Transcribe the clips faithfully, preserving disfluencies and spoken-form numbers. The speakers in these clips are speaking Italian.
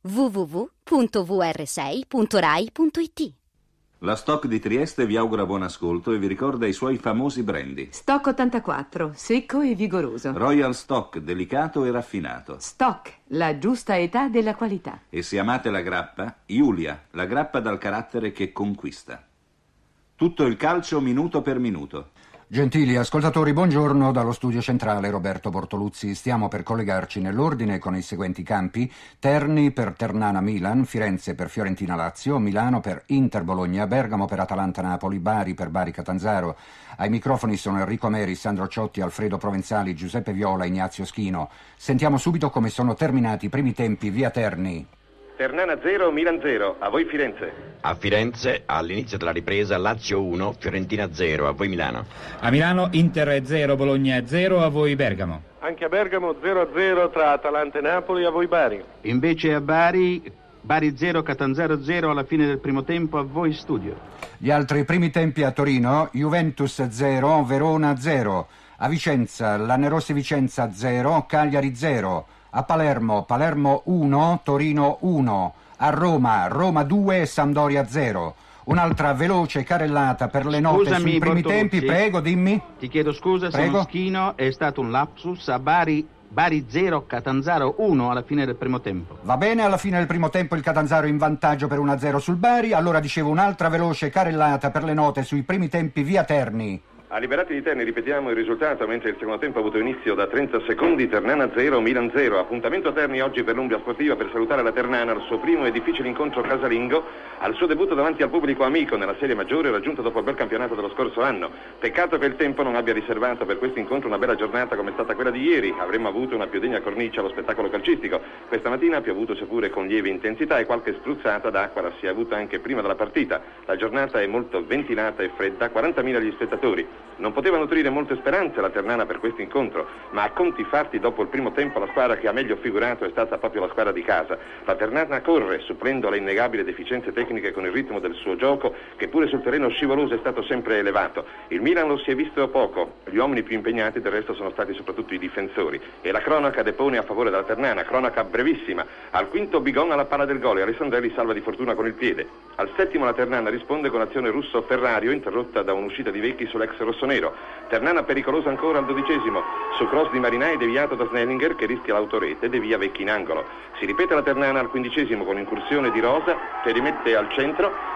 w w w punto v r sei punto rai punto it. La Stock di Trieste vi augura buon ascolto e vi ricorda i suoi famosi brandy. Stock ottantaquattro, secco e vigoroso. Royal Stock, delicato e raffinato. Stock, la giusta età della qualità. E se amate la grappa, Iulia, la grappa dal carattere che conquista. Tutto il calcio minuto per minuto. Gentili ascoltatori, buongiorno dallo studio centrale Roberto Bortoluzzi. Stiamo per collegarci nell'ordine con i seguenti campi: Terni per Ternana Milan, Firenze per Fiorentina Lazio, Milano per Inter Bologna, Bergamo per Atalanta Napoli, Bari per Bari Catanzaro. Ai microfoni sono Enrico Meri, Sandro Ciotti, Alfredo Provenzali, Giuseppe Viola, Ignazio Schino. Sentiamo subito come sono terminati i primi tempi via Terni. Ternana zero, Milan zero, a voi Firenze. A Firenze, all'inizio della ripresa, Lazio uno, Fiorentina zero, a voi Milano. A Milano, Inter zero, Bologna zero, a voi Bergamo. Anche a Bergamo zero a zero tra Atalanta e Napoli, a voi Bari. Invece a Bari, Bari zero, Catanzaro zero alla fine del primo tempo, a voi Studio. Gli altri primi tempi a Torino: Juventus zero, Verona zero. A Vicenza, Lanerossi Vicenza zero, Cagliari zero. A Palermo, Palermo uno, Torino uno. A Roma, Roma due, Sampdoria zero. Un'altra veloce carrellata per le note Scusami, sui primi Bortoluzzi. tempi, prego, dimmi. Ti chiedo scusa, Prego. sono Schino, è stato un lapsus. A Bari, Bari zero, Catanzaro uno alla fine del primo tempo. Va bene, alla fine del primo tempo il Catanzaro in vantaggio per uno a zero sul Bari. Allora dicevo, un'altra veloce carrellata per le note sui primi tempi via Terni. A Liberati di Terni ripetiamo il risultato, mentre il secondo tempo ha avuto inizio da trenta secondi. Ternana zero, Milan zero. Appuntamento a Terni oggi per l'Umbria Sportiva per salutare la Ternana al suo primo e difficile incontro casalingo, al suo debutto davanti al pubblico amico nella serie maggiore raggiunto dopo il bel campionato dello scorso anno. Peccato che il tempo non abbia riservato per questo incontro una bella giornata come è stata quella di ieri. Avremmo avuto una più degna cornice allo spettacolo calcistico. Questa mattina ha piovuto seppure con lieve intensità e qualche spruzzata d'acqua la si è avuta anche prima della partita. La giornata è molto ventilata e fredda, quarantamila gli spettatori. Non poteva nutrire molte speranze la Ternana per questo incontro, ma a conti fatti dopo il primo tempo la squadra che ha meglio figurato è stata proprio la squadra di casa. La Ternana corre, supplendo alle innegabili deficienze tecniche con il ritmo del suo gioco, che pure sul terreno scivoloso è stato sempre elevato. Il Milan lo si è visto poco, gli uomini più impegnati del resto sono stati soprattutto i difensori. E la cronaca depone a favore della Ternana, cronaca brevissima. Al quinto Bigon alla palla del gol e Alessandrelli salva di fortuna con il piede. Al settimo la Ternana risponde con azione Russo-Ferrario interrotta da un'uscita di Vecchi sull'ex rossonero. Ternana pericolosa ancora al dodicesimo, su cross di Marinai deviato da Snellinger che rischia l'autorete, devia Vecchi in angolo. Si ripete la Ternana al quindicesimo con incursione di Rosa che rimette al centro.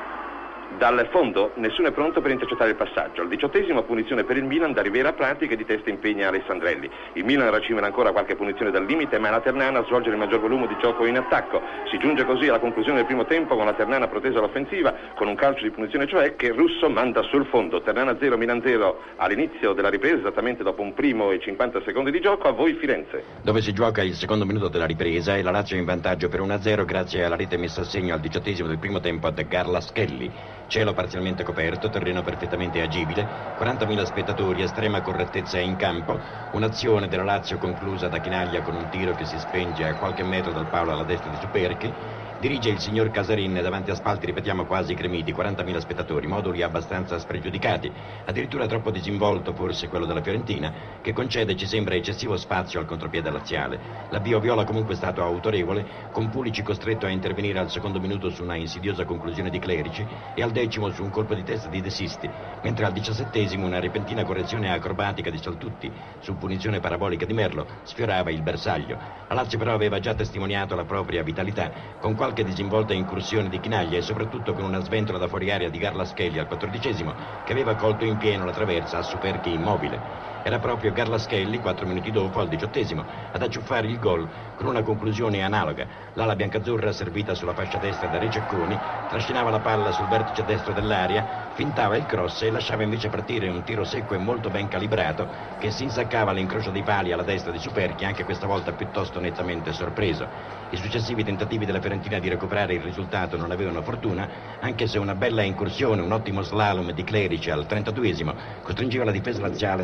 Dal fondo nessuno è pronto per intercettare il passaggio. Al diciottesimo punizione per il Milan da Rivera Prati che di testa impegna Alessandrelli. Il Milan racimera ancora qualche punizione dal limite, ma la Ternana svolge il maggior volume di gioco in attacco. Si giunge così alla conclusione del primo tempo con la Ternana protesa all'offensiva, con un calcio di punizione cioè che Russo manda sul fondo. Ternana zero, Milan zero all'inizio della ripresa, esattamente dopo un primo e cinquanta secondi di gioco. A voi Firenze. Dove si gioca il secondo minuto della ripresa e la Lazio in vantaggio per uno a zero grazie alla rete messa a segno al diciottesimo del primo tempo da Garlaschelli. Cielo parzialmente coperto, terreno perfettamente agibile, quarantamila spettatori, estrema correttezza in campo, un'azione della Lazio conclusa da Chinaglia con un tiro che si spenge a qualche metro dal palo alla destra di Superchi. Dirige il signor Casarin davanti a spalti, ripetiamo, quasi gremiti, quarantamila spettatori, moduli abbastanza spregiudicati, addirittura troppo disinvolto forse quello della Fiorentina, che concede, ci sembra, eccessivo spazio al contropiede laziale. L'avvio viola comunque è stato autorevole, con Pulici costretto a intervenire al secondo minuto su una insidiosa conclusione di Clerici e al decimo su un colpo di testa di De Sisti, mentre al diciassettesimo una repentina correzione acrobatica di Saltutti su punizione parabolica di Merlo sfiorava il bersaglio. La Lazio però aveva già testimoniato la propria vitalità, con qualche che disinvolta incursione di Chinaglia e soprattutto con una sventola da fuori aria di Garlaschelli al quattordicesimo che aveva colto in pieno la traversa a Superchi immobile. Era proprio Garlaschelli, quattro minuti dopo, al diciottesimo, ad acciuffare il gol con una conclusione analoga. L'ala biancazzurra, servita sulla fascia destra da Rececconi, trascinava la palla sul vertice destro dell'area, fintava il cross e lasciava invece partire un tiro secco e molto ben calibrato che si insaccava all'incrocio dei pali alla destra di Superchi, anche questa volta piuttosto nettamente sorpreso. I successivi tentativi della Fiorentina di recuperare il risultato non avevano fortuna, anche se una bella incursione, un ottimo slalom di Clerici al trentaduesimo costringeva la difesa laziale ad un intervento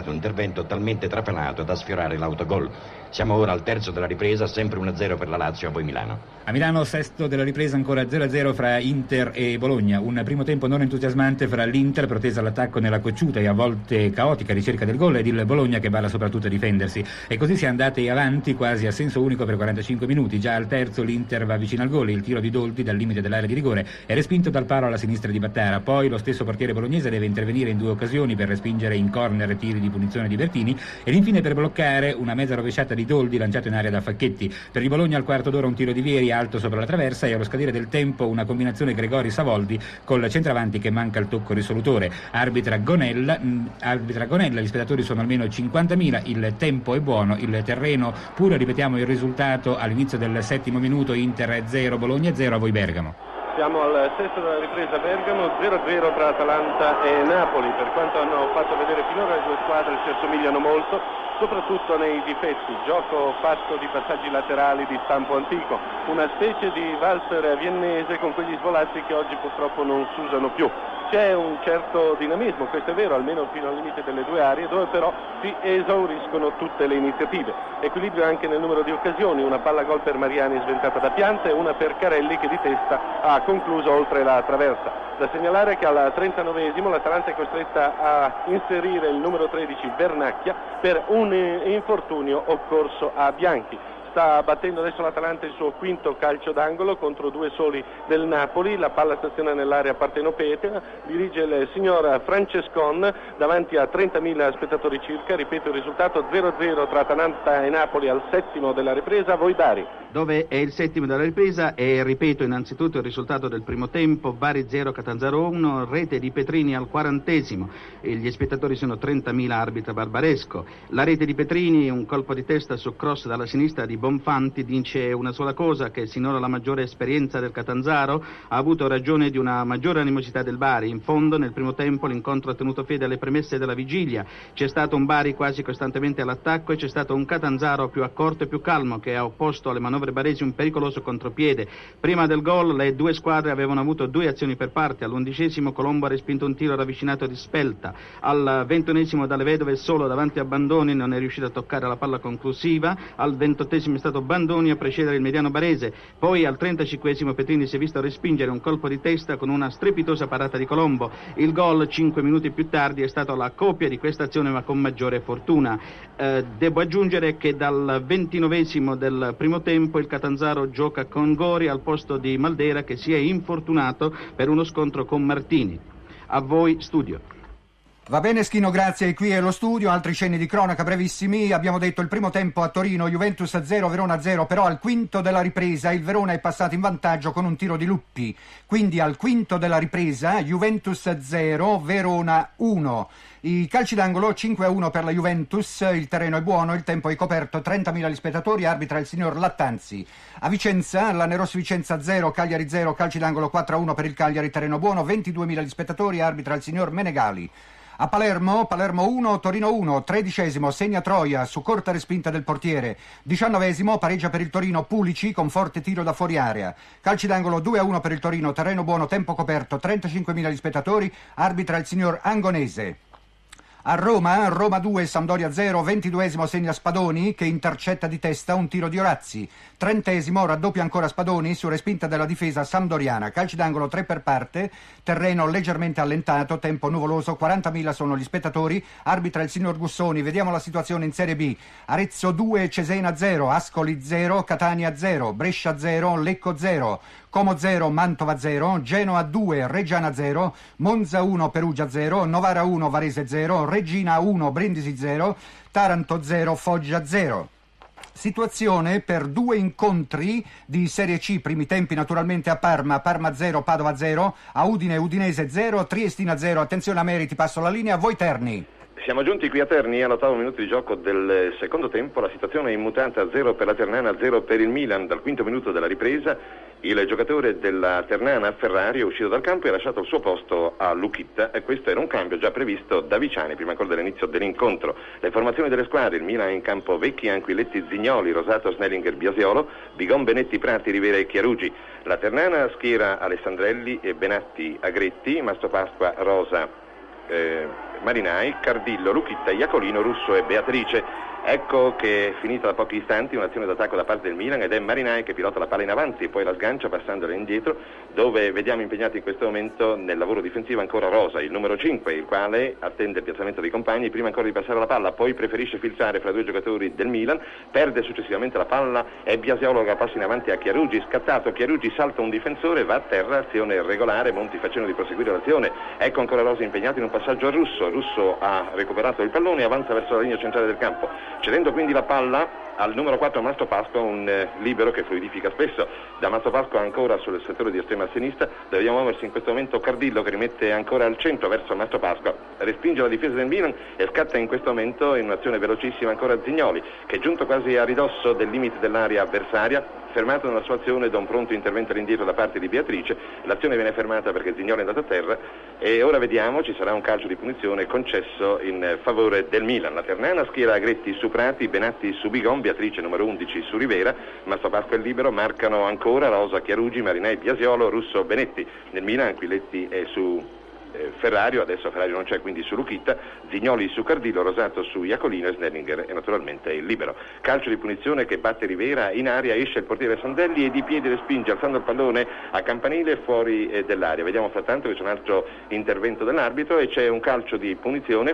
intervento talmente trapelato da sfiorare l'autogol. Siamo ora al terzo della ripresa, sempre uno a zero per la Lazio, a voi Milano. A Milano, sesto della ripresa, ancora zero a zero fra Inter e Bologna. Un primo tempo non entusiasmante fra l'Inter, protesa all'attacco nella cocciuta e a volte caotica ricerca del gol, ed il Bologna che balla soprattutto a difendersi. E così si è andati avanti quasi a senso unico per quarantacinque minuti. Già al terzo l'Inter va vicino al gol, il tiro di Doldi dal limite dell'area di rigore è respinto dal palo alla sinistra di Battara. Poi lo stesso portiere bolognese deve intervenire in due occasioni per respingere in corner tiri di punizione di Bertini, ed infine per bloccare una mezza rovesciata di Doldi lanciato in area da Facchetti. Per il Bologna al quarto d'ora un tiro di Vieri alto sopra la traversa, e allo scadere del tempo una combinazione Gregori-Savoldi col centravanti che manca il tocco risolutore. Arbitra Gonella, mh, arbitra Gonella, gli spettatori sono almeno cinquantamila, il tempo è buono, il terreno pure. Ripetiamo il risultato all'inizio del settimo minuto: Inter zero, Bologna zero, a voi Bergamo. Siamo al sesto della ripresa Bergamo, zero a zero tra Atalanta e Napoli. Per quanto hanno fatto vedere finora le due squadre si assomigliano molto, soprattutto nei difetti. Gioco fatto di passaggi laterali di stampo antico, una specie di valzer viennese con quegli svolazzi che oggi purtroppo non si usano più. C'è un certo dinamismo, questo è vero, almeno fino al limite delle due aree, dove però si esauriscono tutte le iniziative. Equilibrio anche nel numero di occasioni, una palla gol per Mariani sventata da Pianta e una per Carelli che di testa ha concluso oltre la traversa. Da segnalare che al trentanovesimo l'Atalanta è costretta a inserire il numero tredici Vernacchia per un infortunio occorso a Bianchi. Sta battendo adesso l'Atalanta il suo quinto calcio d'angolo contro due soli del Napoli. La palla staziona nell'area partenopea, dirige il signor Francescon davanti a trentamila spettatori circa. Ripeto il risultato: zero a zero tra Atalanta e Napoli al settimo della ripresa. Voi Bari. Dove è il settimo della ripresa e ripeto innanzitutto il risultato del primo tempo: Bari zero, Catanzaro uno, rete di Petrini al quarantesimo. E gli spettatori sono trentamila, arbitra Barbaresco. La rete di Petrini, un colpo di testa su cross dalla sinistra di Bonfanti, dice una sola cosa: che sinora la maggiore esperienza del Catanzaro ha avuto ragione di una maggiore animosità del Bari. In fondo nel primo tempo l'incontro ha tenuto fede alle premesse della vigilia, c'è stato un Bari quasi costantemente all'attacco e c'è stato un Catanzaro più accorto e più calmo che ha opposto alle manovre baresi un pericoloso contropiede. Prima del gol le due squadre avevano avuto due azioni per parte. All'undicesimo Colombo ha respinto un tiro ravvicinato di Spelta, al ventunesimo Dalle Vedove solo davanti a Bandoni non è riuscito a toccare la palla conclusiva, al ventottesimo è stato Bandoni a precedere il mediano barese, poi al trentacinquesimo Petrini si è visto respingere un colpo di testa con una strepitosa parata di Colombo. Il gol cinque minuti più tardi è stato la copia di questa azione ma con maggiore fortuna. Eh, devo aggiungere che dal ventinovesimo del primo tempo il Catanzaro gioca con Gori al posto di Maldera che si è infortunato per uno scontro con Martini. A voi studio. Va bene Schino, grazie. Qui è lo studio, altri cenni di cronaca brevissimi. Abbiamo detto il primo tempo a Torino, Juventus a zero, Verona a zero, però al quinto della ripresa il Verona è passato in vantaggio con un tiro di Luppi. Quindi al quinto della ripresa Juventus a zero, Verona uno. I calci d'angolo cinque a uno per la Juventus, il terreno è buono, il tempo è coperto, trentamila gli spettatori, arbitra il signor Lattanzi. A Vicenza, la Nerossi Vicenza zero, Cagliari zero, calci d'angolo quattro a uno per il Cagliari, terreno buono, ventiduemila gli spettatori, arbitra il signor Menegali. A Palermo, Palermo uno, Torino uno, tredicesimo, segna Troia su corta respinta del portiere, diciannovesimo, pareggia per il Torino Pulici con forte tiro da fuori area. Calci d'angolo due a uno per il Torino, terreno buono, tempo coperto, trentacinquemila gli spettatori, arbitra il signor Angonese. A Roma, Roma due, Sampdoria zero, ventiduesimo segna Spadoni che intercetta di testa un tiro di Orazzi. Trentesimo, raddoppia ancora Spadoni su respinta della difesa sampdoriana. Calci d'angolo tre per parte, terreno leggermente allentato, tempo nuvoloso, quarantamila sono gli spettatori, arbitra il signor Gussoni. Vediamo la situazione in Serie B. Arezzo due, Cesena zero, Ascoli zero, Catania zero, Brescia zero, Lecco zero, Como zero, Mantova zero, Genoa due, Reggiana zero, Monza uno, Perugia zero, Novara uno, Varese zero, Regina uno, Brindisi zero, Taranto zero, Foggia zero. Situazione per due incontri di Serie C, primi tempi naturalmente a Parma, Parma zero, Padova zero, a Udine, Udinese zero, Triestina zero. Attenzione a meriti, passo la linea, a voi Terni. Siamo giunti qui a Terni all'ottavo minuto di gioco del secondo tempo, la situazione è immutata, zero per la Ternana, zero per il Milan. Dal quinto minuto della ripresa il giocatore della Ternana, Ferrari, è uscito dal campo e ha lasciato il suo posto a Luchitta e questo era un cambio già previsto da Viciani prima ancora dell'inizio dell'incontro. Le formazioni delle squadre: il Milan in campo Vecchi, Anquiletti, Zignoli, Rosato, Snellinger, Biasiolo, Bigon, Benetti, Prati, Rivera e Chiarugi. La Ternana schiera Alessandrelli e Benatti, Agretti, Mastropasqua, Rosa eh, Marinai, Cardillo, Luchitta, Iacolino, Russo e Beatrice. Ecco che è finita da pochi istanti un'azione d'attacco da parte del Milan ed è Marinai che pilota la palla in avanti e poi la sgancia passandola indietro, dove vediamo impegnato in questo momento nel lavoro difensivo ancora Rosa, il numero cinque, il quale attende il piazzamento dei compagni prima ancora di passare la palla, poi preferisce filtrare fra due giocatori del Milan, perde successivamente la palla, è Biasiolo che passa in avanti a Chiarugi, scattato, Chiarugi salta un difensore, va a terra, azione regolare, Monti facendo di proseguire l'azione. Ecco ancora Rosa impegnato in un passaggio a Russo, Russo ha recuperato il pallone e avanza verso la linea centrale del campo, cedendo quindi la palla al numero quattro Mastopasqua, un eh, libero che fluidifica spesso. Da Mastopasqua ancora sul settore di estrema sinistra, dove vediamo muoversi in questo momento Cardillo che rimette ancora al centro verso Mastopasqua, respinge la difesa del Milan e scatta in questo momento in un'azione velocissima ancora Zignoli, che è giunto quasi a ridosso del limite dell'area avversaria, fermato nella sua azione da un pronto intervento all'indietro da parte di Beatrice. L'azione viene fermata perché Zignoli è andato a terra e ora vediamo ci sarà un calcio di punizione concesso in favore del Milan. La Ternana schiera Agretti su Prati, Benatti su Bigon, Beatrice numero undici su Rivera, Mastopasqua è libero, marcano ancora Rosa, Chiarugi, Marinai, Biasiolo, Russo, Benetti. Nel Milan Quiletti è su eh, Ferrario, adesso Ferrario non c'è, quindi su Luchitta, Zignoli su Cardillo, Rosato su Iacolino e Snellinger e naturalmente il libero. Calcio di punizione che batte Rivera in aria, esce il portiere Sandelli e di piedi respinge alzando il pallone a campanile fuori eh, dell'area. Vediamo frattanto che c'è un altro intervento dell'arbitro e c'è un calcio di punizione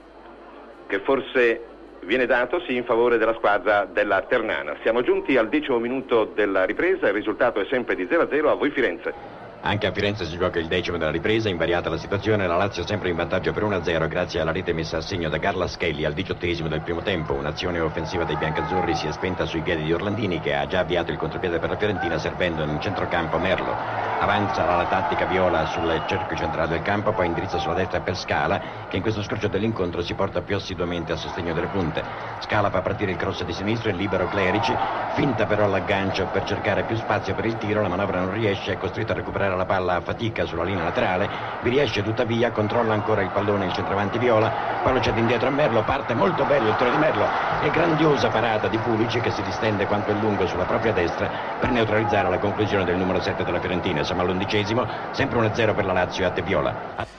che forse viene dato sì in favore della squadra della Ternana. Siamo giunti al decimo minuto della ripresa, il risultato è sempre di zero a zero. A voi Firenze. Anche a Firenze si gioca il decimo della ripresa, invariata la situazione, la Lazio sempre in vantaggio per uno a zero grazie alla rete messa a segno da Carla Schelli al diciottesimo del primo tempo. Un'azione offensiva dei biancazzurri si è spenta sui piedi di Orlandini, che ha già avviato il contropiede per la Fiorentina servendo in centrocampo Merlo. Avanza la tattica viola sul cerchio centrale del campo, poi indirizza sulla destra per Scala, che in questo scorcio dell'incontro si porta più assiduamente a sostegno delle punte. Scala fa partire il cross di sinistro, il libero Clerici, finta però l'aggancio per cercare più spazio per il tiro, la manovra non riesce, è costretto a recuperare la palla a fatica sulla linea laterale, vi riesce tuttavia, controlla ancora il pallone il centravanti viola, poi lo cede indietro a Merlo, parte molto bello il tiro di Merlo e grandiosa parata di Pulici che si distende quanto è lungo sulla propria destra per neutralizzare la conclusione del numero sette della Fiorentina. Siamo all'undicesimo, sempre uno a zero per la Lazio a Te Viola.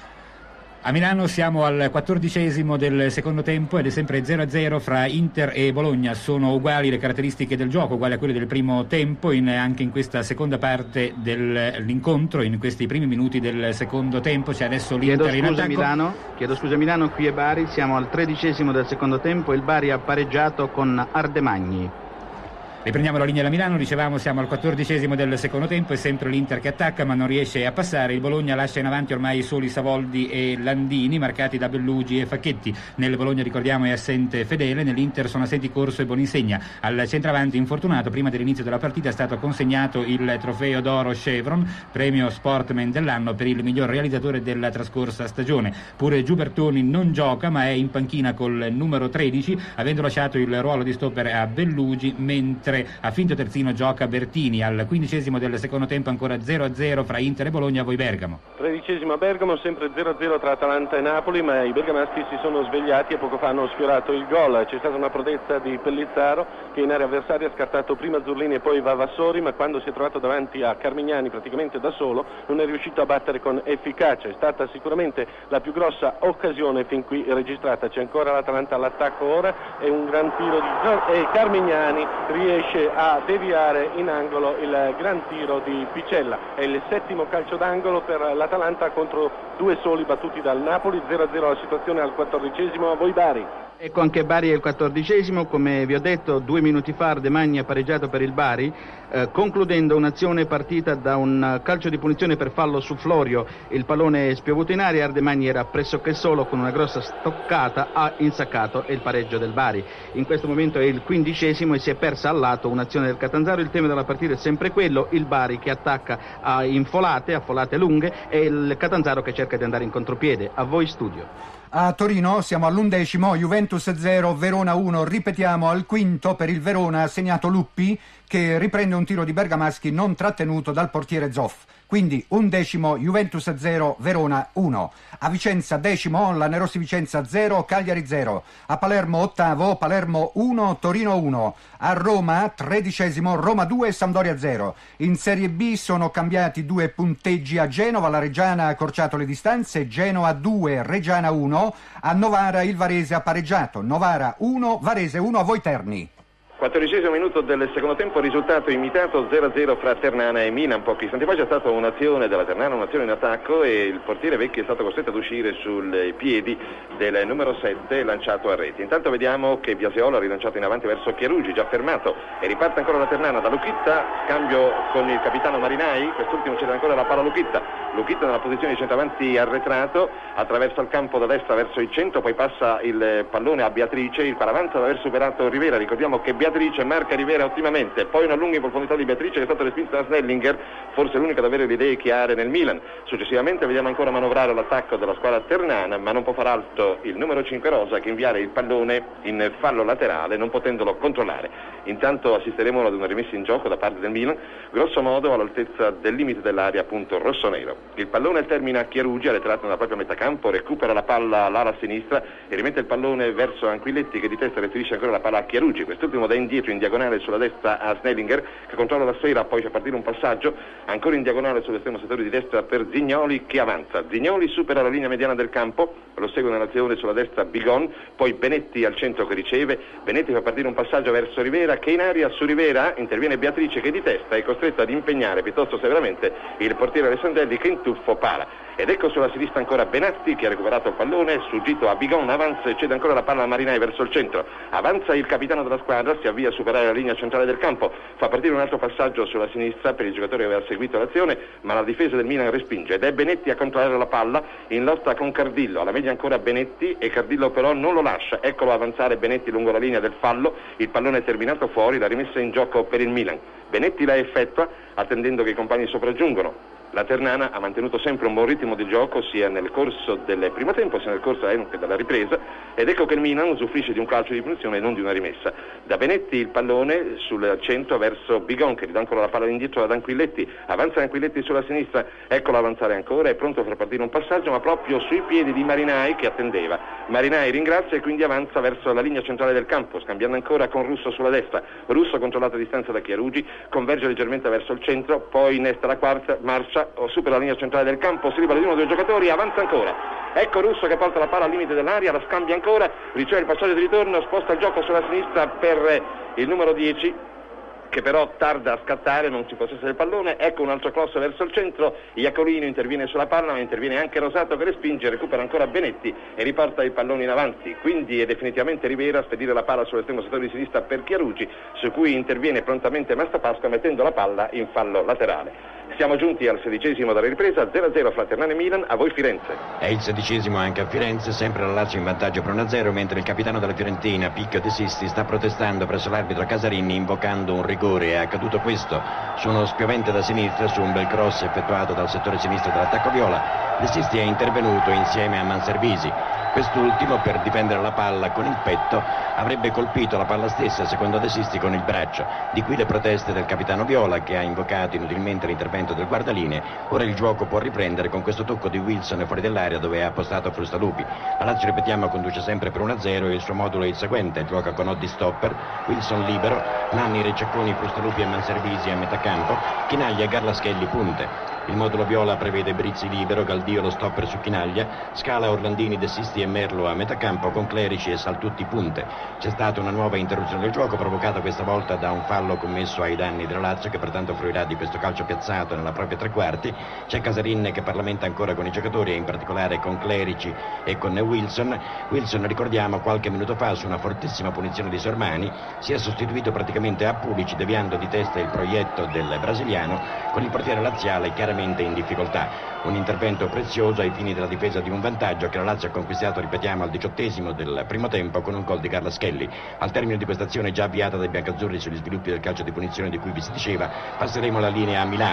A Milano siamo al quattordicesimo del secondo tempo ed è sempre zero a zero fra Inter e Bologna. Sono uguali le caratteristiche del gioco, uguali a quelle del primo tempo in, anche in questa seconda parte dell'incontro, in questi primi minuti del secondo tempo. C'è adesso l'Inter chiedo in scusa, attacco. Milano, chiedo scusa Milano, qui è Bari, siamo al tredicesimo del secondo tempo, il Bari ha pareggiato con Ardemagni. Riprendiamo la linea da Milano, dicevamo siamo al quattordicesimo del secondo tempo, è sempre l'Inter che attacca ma non riesce a passare, il Bologna lascia in avanti ormai soli Savoldi e Landini marcati da Bellugi e Facchetti. Nel Bologna ricordiamo è assente Fedele, nell'Inter sono assenti Corso e Boninsegna. Al centravanti infortunato prima dell'inizio della partita è stato consegnato il trofeo d'oro Chevron, premio Sportman dell'anno per il miglior realizzatore della trascorsa stagione. Pure Giubertoni non gioca ma è in panchina col numero tredici, avendo lasciato il ruolo di stopper a Bellugi, mentre a finto terzino gioca Bertini. Al quindicesimo del secondo tempo ancora zero a zero fra Inter e Bologna. A voi Bergamo. Tredicesimo a Bergamo, sempre zero a zero tra Atalanta e Napoli, ma i bergamaschi si sono svegliati e poco fa hanno sfiorato il gol. C'è stata una prodezza di Pellizzaro che in area avversaria ha scartato prima Zurlini e poi Vavassori, ma quando si è trovato davanti a Carmignani praticamente da solo non è riuscito a battere con efficacia. È stata sicuramente la più grossa occasione fin qui registrata. C'è ancora l'Atalanta all'attacco ora e un gran tiro di e Carmignani riesce a deviare in angolo il gran tiro di Picella. È il settimo calcio d'angolo per l'Atalanta contro due soli battuti dal Napoli. Zero a zero la situazione al quattordicesimo. A voi Bari. Ecco anche Bari è il quattordicesimo, come vi ho detto due minuti fa Ardemagni ha pareggiato per il Bari, eh, concludendo un'azione partita da un calcio di punizione per fallo su Florio. Il pallone è spiovuto in aria, Ardemagni era pressoché solo, con una grossa stoccata ha insaccato il pareggio del Bari. In questo momento è il quindicesimo e si è persa al lato un'azione del Catanzaro. Il tema della partita è sempre quello, il Bari che attacca a infolate, a folate lunghe, e il Catanzaro che cerca di andare in contropiede. A voi studio. A Torino siamo all'undecimo, Juventus zero, Verona uno, ripetiamo al quinto per il Verona, segnato Luppi, che riprende un tiro di Bergamaschi non trattenuto dal portiere Zoff. Quindi undecimo, Juventus zero, Verona uno. A Vicenza decimo, Lanerossi Vicenza zero, Cagliari zero. A Palermo ottavo, Palermo uno, Torino uno. A Roma tredicesimo, Roma due, Sampdoria zero. In Serie B sono cambiati due punteggi a Genova, la Reggiana ha accorciato le distanze, Genoa due, Reggiana uno. A Novara il Varese ha pareggiato, Novara uno, Varese uno. A voi Terni. quattordicesimo minuto del secondo tempo, risultato imitato zero a zero fra Ternana e Milan. Pochi istanti fa c'è stata un'azione della Ternana, un'azione in attacco, e il portiere Vecchi è stato costretto ad uscire sui piedi del numero sette lanciato a reti. Intanto vediamo che Biaseolo ha rilanciato in avanti verso Chiarugi, già fermato, e riparte ancora la Ternana da Luchitta, cambio con il capitano Marinai, quest'ultimo cede ancora la palla a Luchitta. Luchitta nella posizione di centravanti arretrato, attraverso il campo da destra verso il centro, poi passa il pallone a Beatrice, il paravanza da aver superato Rivera. Ricordiamo che Beatrice marca Rivera ottimamente, poi una lunga in profondità di Beatrice che è stata respinta da Snellinger, forse l'unico ad avere le idee chiare nel Milan. Successivamente vediamo ancora manovrare l'attacco della squadra ternana, ma non può far altro il numero cinque rosa che inviare il pallone in fallo laterale, non potendolo controllare. Intanto assisteremo ad una rimessa in gioco da parte del Milan, grosso modo all'altezza del limite dell'area appunto rossonero. Il pallone termina a Chiarugi, arretrato nella propria metà campo, recupera la palla all'ala sinistra e rimette il pallone verso Anquilletti, che di testa restituisce ancora la palla a Chiarugi. Quest'ultimo da indietro in diagonale sulla destra a Snellinger, che controlla la sfera, poi fa partire un passaggio ancora in diagonale sull'estremo settore di destra per Zignoli, che avanza. Zignoli supera la linea mediana del campo, lo segue nell'azione sulla destra Bigon, poi Benetti al centro che riceve, Benetti fa partire un passaggio verso Rivera, che in aria su Rivera interviene Beatrice, che di testa è costretta ad impegnare piuttosto severamente il portiere Alessandelli, che in tuffo para. Ed ecco sulla sinistra ancora Benatti, che ha recuperato il pallone, sfuggito a Bigon, avanza e cede ancora la palla a Marinai verso il centro. Avanza il capitano della squadra, si avvia a superare la linea centrale del campo, fa partire un altro passaggio sulla sinistra per il giocatore che aveva seguito l'azione, ma la difesa del Milan respinge ed è Benetti a controllare la palla in lotta con Cardillo. Alla media ancora Benetti, e Cardillo però non lo lascia, eccolo avanzare Benetti lungo la linea del fallo, il pallone è terminato fuori, la rimessa in gioco per il Milan. Benetti la effettua attendendo che i compagni sopraggiungano. La Ternana ha mantenuto sempre un buon ritmo di gioco sia nel corso del primo tempo sia nel corso anche della ripresa, ed ecco che il Milan usufruisce di un calcio di punizione e non di una rimessa. Da Benetti il pallone sul centro verso Bigon, che gli dà ancora la palla indietro ad Anquilletti, avanza Anquilletti sulla sinistra, eccolo avanzare ancora, è pronto per partire un passaggio ma proprio sui piedi di Marinai, che attendeva. Marinai ringrazia e quindi avanza verso la linea centrale del campo, scambiando ancora con Russo sulla destra. Russo controllato a distanza da Chiarugi, converge leggermente verso il centro, poi innesta la quarta marcia, o supera la linea centrale del campo, si libera di uno dei giocatori, avanza ancora. Ecco Russo che porta la palla al limite dell'area, la scambia ancora, riceve il passaggio di ritorno, sposta il gioco sulla sinistra per il numero dieci, che però tarda a scattare, non si possessa del pallone. Ecco un altro cross verso il centro, Iacolino interviene sulla palla, ma interviene anche Rosato che respinge, recupera ancora Benetti e riporta il pallone in avanti. Quindi è definitivamente Rivera a spedire la palla sull'estremo settore di sinistra per Chiarugi, su cui interviene prontamente Mastapasqua mettendo la palla in fallo laterale. Siamo giunti al sedicesimo della ripresa, zero a zero fra Ternana e Milan. A voi Firenze. È il sedicesimo anche a Firenze, sempre la Lazio in vantaggio per uno a zero, mentre il capitano della Fiorentina, Picchio De Sisti, sta protestando presso l'arbitro Casarini invocando un rigore. È accaduto questo su uno spiovente da sinistra, su un bel cross effettuato dal settore sinistro dell'attacco viola. De Sisti è intervenuto insieme a Manservisi. Quest'ultimo, per difendere la palla con il petto, avrebbe colpito la palla stessa, secondo De Sisti, con il braccio. Di qui le proteste del capitano Viola, che ha invocato inutilmente l'intervento del guardalinee. Ora il gioco può riprendere con questo tocco di Wilson fuori dell'area dove ha appostato Frustalupi. La Lazio, ripetiamo, conduce sempre per uno a zero e il suo modulo è il seguente: gioca con Oddi stopper, Wilson libero, Nanni, Rececconi, Frustalupi e Manservisi a metà campo, Chinaglia e Garlaschelli punte. Il modulo viola prevede Brizzi libero, Galdio lo stopper su Chinaglia, Scala, Orlandini, De Sisti e Merlo a metà campo con Clerici e Saltutti punte. C'è stata una nuova interruzione del gioco provocata questa volta da un fallo commesso ai danni della Lazio, che pertanto fruirà di questo calcio piazzato nella propria tre quarti. C'è Casarin che parlamenta ancora con i giocatori e in particolare con Clerici e con Wilson. Wilson, ricordiamo, qualche minuto fa su una fortissima punizione di Sormani si è sostituito praticamente a Pulici, deviando di testa il proietto del brasiliano, con il portiere laziale chiaramente in difficoltà. Un intervento prezioso ai fini della difesa di un vantaggio che la Lazio ha conquistato, ripetiamo, al diciottesimo del primo tempo con un gol di Garlaschelli. Al termine di questa azione già avviata dai biancazzurri sugli sviluppi del calcio di punizione di cui vi si diceva, passeremo la linea a Milano.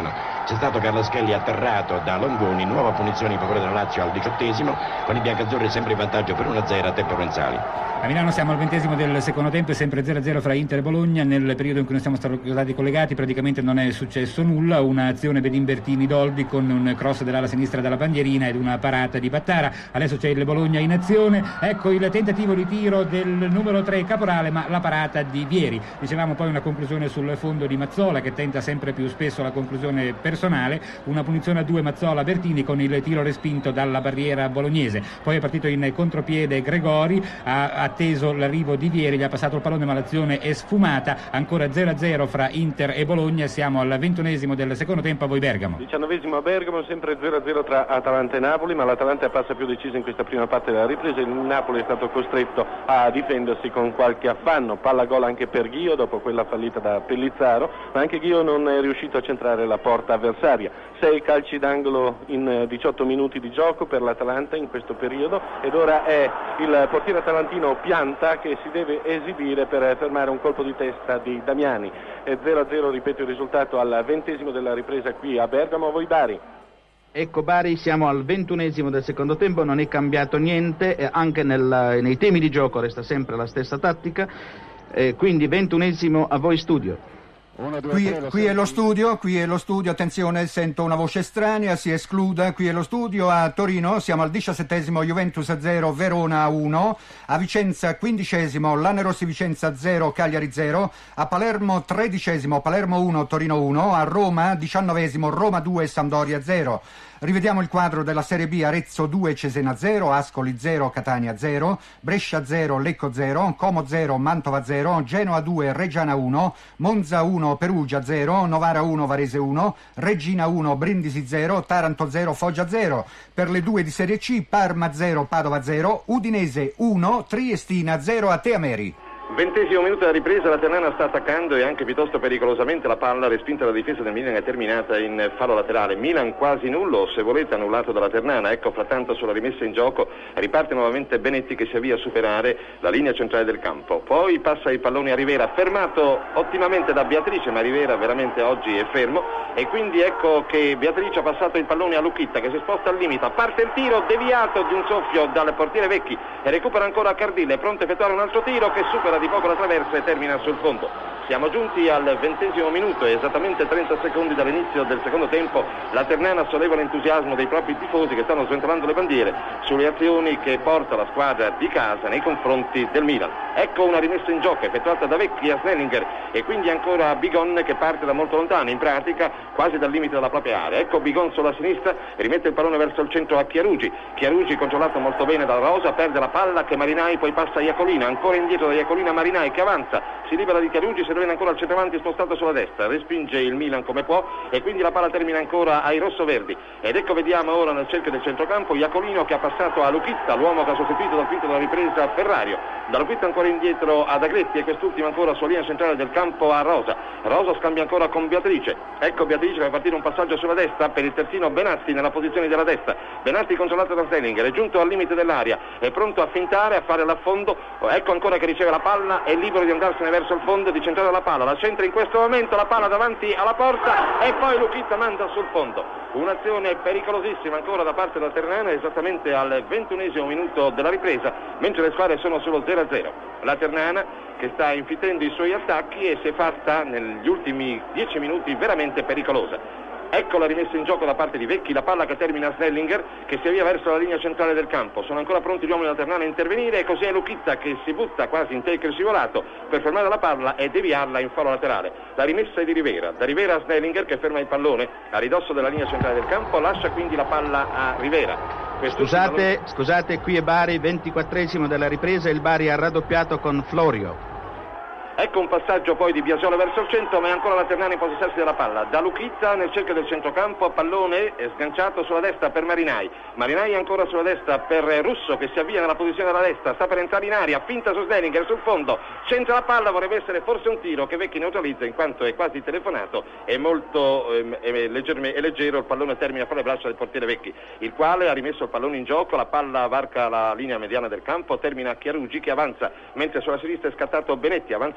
C'è stato Garlaschelli atterrato da Longoni, nuova punizione in favore della Lazio al diciottesimo, con i biancazzurri sempre in vantaggio per uno a zero a tempo Provenzali. A Milano siamo al ventesimo del secondo tempo, è sempre zero a zero fra Inter e Bologna. Nel periodo in cui noi siamo stati collegati praticamente non è successo nulla, un'azione Bedin-Bertini-Doldi con un cross dell'ala sinistra dalla bandierina ed una parata di Battara. Adesso c'è il Bologna in azione, ecco il tentativo di tiro del numero tre Caporale, ma la parata di Vieri. Dicevamo poi una conclusione sul fondo di Mazzola, che tenta sempre più spesso la conclusione personale, una punizione a due Mazzola-Bertini con il tiro respinto dalla barriera bolognese. Poi è partito in contropiede Gregori, ha atteso l'arrivo di Vieri, gli ha passato il pallone ma l'azione è sfumata. Ancora zero a zero fra Inter e Bologna, siamo al ventunesimo del secondo tempo. A voi Bergamo. diciannovesimo a Bergamo, sempre zero a zero tra Atalanta e Napoli, ma l'Atalanta passa più decisa in questa prima parte della ripresa. Il Napoli è stato costretto a difendersi con qualche affanno, palla gol anche per Ghio dopo quella fallita da Pellizzaro, ma anche Ghio non è riuscito a centrare la porta avversaria. Sei calci d'angolo in diciotto minuti di gioco per l'Atalanta in questo periodo, ed ora è il portiere atalantino Pianta che si deve esibire per fermare un colpo di testa di Damiani. È zero a zero, ripeto il risultato, al ventesimo della ripresa qui a Bergamo. A voi Bari. Ecco Bari, siamo al ventunesimo del secondo tempo, non è cambiato niente, eh, anche nel, nei temi di gioco resta sempre la stessa tattica, eh, quindi ventunesimo a voi studio. Qui, qui è lo studio, qui è lo studio, attenzione, sento una voce estranea, si escluda, qui è lo studio a Torino, siamo al diciassettesimo, Juventus a zero, Verona a uno, a Vicenza quindicesimo, Lanerossi Vicenza zero, Cagliari zero, a Palermo tredicesimo, Palermo uno, Torino uno, a Roma diciannovesimo, Roma due, Sampdoria zero. Rivediamo il quadro della Serie B: Arezzo due, Cesena zero, Ascoli zero, Catania zero, Brescia zero, Lecco zero, Como zero, Mantova zero, Genoa due, Reggiana uno, Monza uno, Perugia zero, Novara uno, Varese uno, Reggina uno, Brindisi zero, Taranto zero, Foggia zero. Per le due di Serie C, Parma zero, Padova zero, Udinese uno, Triestina zero. A te Ameri. Ventesimo minuto della ripresa, la Ternana sta attaccando e anche piuttosto pericolosamente. La palla respinta dalla difesa del Milan è terminata in fallo laterale. Milan quasi nullo, se volete annullato dalla Ternana. Ecco frattanto sulla rimessa in gioco riparte nuovamente Benetti che si avvia a superare la linea centrale del campo. Poi passa il pallone a Rivera, fermato ottimamente da Beatrice, ma Rivera veramente oggi è fermo, e quindi ecco che Beatrice ha passato il pallone a Lucchitta che si sposta al limite, parte il tiro deviato di un soffio dal portiere Vecchi e recupera ancora Cardille, è pronto a effettuare un altro tiro che supera di poco la traversa e termina sul fondo. Siamo giunti al ventesimo minuto e esattamente trenta secondi dall'inizio del secondo tempo. La Ternana solleva l'entusiasmo dei propri tifosi che stanno sventolando le bandiere sulle azioni che porta la squadra di casa nei confronti del Milan. Ecco una rimessa in gioco effettuata da Vecchi a Snellinger e quindi ancora Bigon che parte da molto lontano, in pratica quasi dal limite della propria area. Ecco Bigon sulla sinistra, rimette il pallone verso il centro a Chiarugi. Chiarugi controllato molto bene da Rosa, perde la palla che Marinai poi passa a Iacolina, ancora indietro da Iacolina Marinai che avanza, si libera di Chiarugi, si rovina ancora al centravanti spostato sulla destra, respinge il Milan come può e quindi la palla termina ancora ai rossoverdi. Ed ecco vediamo ora nel cerchio del centrocampo Iacolino che ha passato a Lucchitta, l'uomo che ha sostituito dal quinto della ripresa Ferrario. Da Lucchitta ancora indietro ad Agletti e quest'ultimo ancora sulla linea centrale del campo a Rosa. Rosa scambia ancora con Beatrice. Ecco Beatrice che fa partire un passaggio sulla destra per il terzino Benatti nella posizione della destra. Benatti controllato da Stellinger, è giunto al limite dell'area, è pronto a fintare, a fare l'affondo. Ecco ancora che riceve la palla, è libero di andarsene verso il fondo, di centrare la palla, la centra in questo momento, la palla davanti alla porta e poi Lucchitta manda sul fondo. Un'azione pericolosissima ancora da parte della Ternana esattamente al ventunesimo minuto della ripresa, mentre le squadre sono sullo zero a zero. La Ternana che sta infittendo i suoi attacchi e si è fatta negli ultimi dieci minuti veramente pericolosa. Ecco la rimessa in gioco da parte di Vecchi, la palla che termina a Snellinger che si avvia verso la linea centrale del campo. Sono ancora pronti gli uomini della Ternana a intervenire e così è Lucchitta che si butta quasi in take scivolato per fermare la palla e deviarla in fallo laterale. La rimessa è di Rivera, da Rivera a Snellinger che ferma il pallone a ridosso della linea centrale del campo, lascia quindi la palla a Rivera. Scusate, non... scusate, qui è Bari, ventiquattresimo della ripresa, il Bari ha raddoppiato con Florio. Ecco un passaggio poi di Biasiolo verso il centro, ma è ancora la Ternana in possessarsi della palla. Da Lucchitta nel cerchio del centrocampo, pallone è sganciato sulla destra per Marinai. Marinai ancora sulla destra per Russo che si avvia nella posizione della destra, sta per entrare in aria, finta su Snellinger sul fondo, centra la palla, vorrebbe essere forse un tiro che Vecchi neutralizza in quanto è quasi telefonato, è molto eh, è legger- è leggero, il pallone termina fra le braccia del portiere Vecchi, il quale ha rimesso il pallone in gioco, la palla varca la linea mediana del campo, termina Chiarugi che avanza, mentre sulla sinistra è scattato Benetti, avanza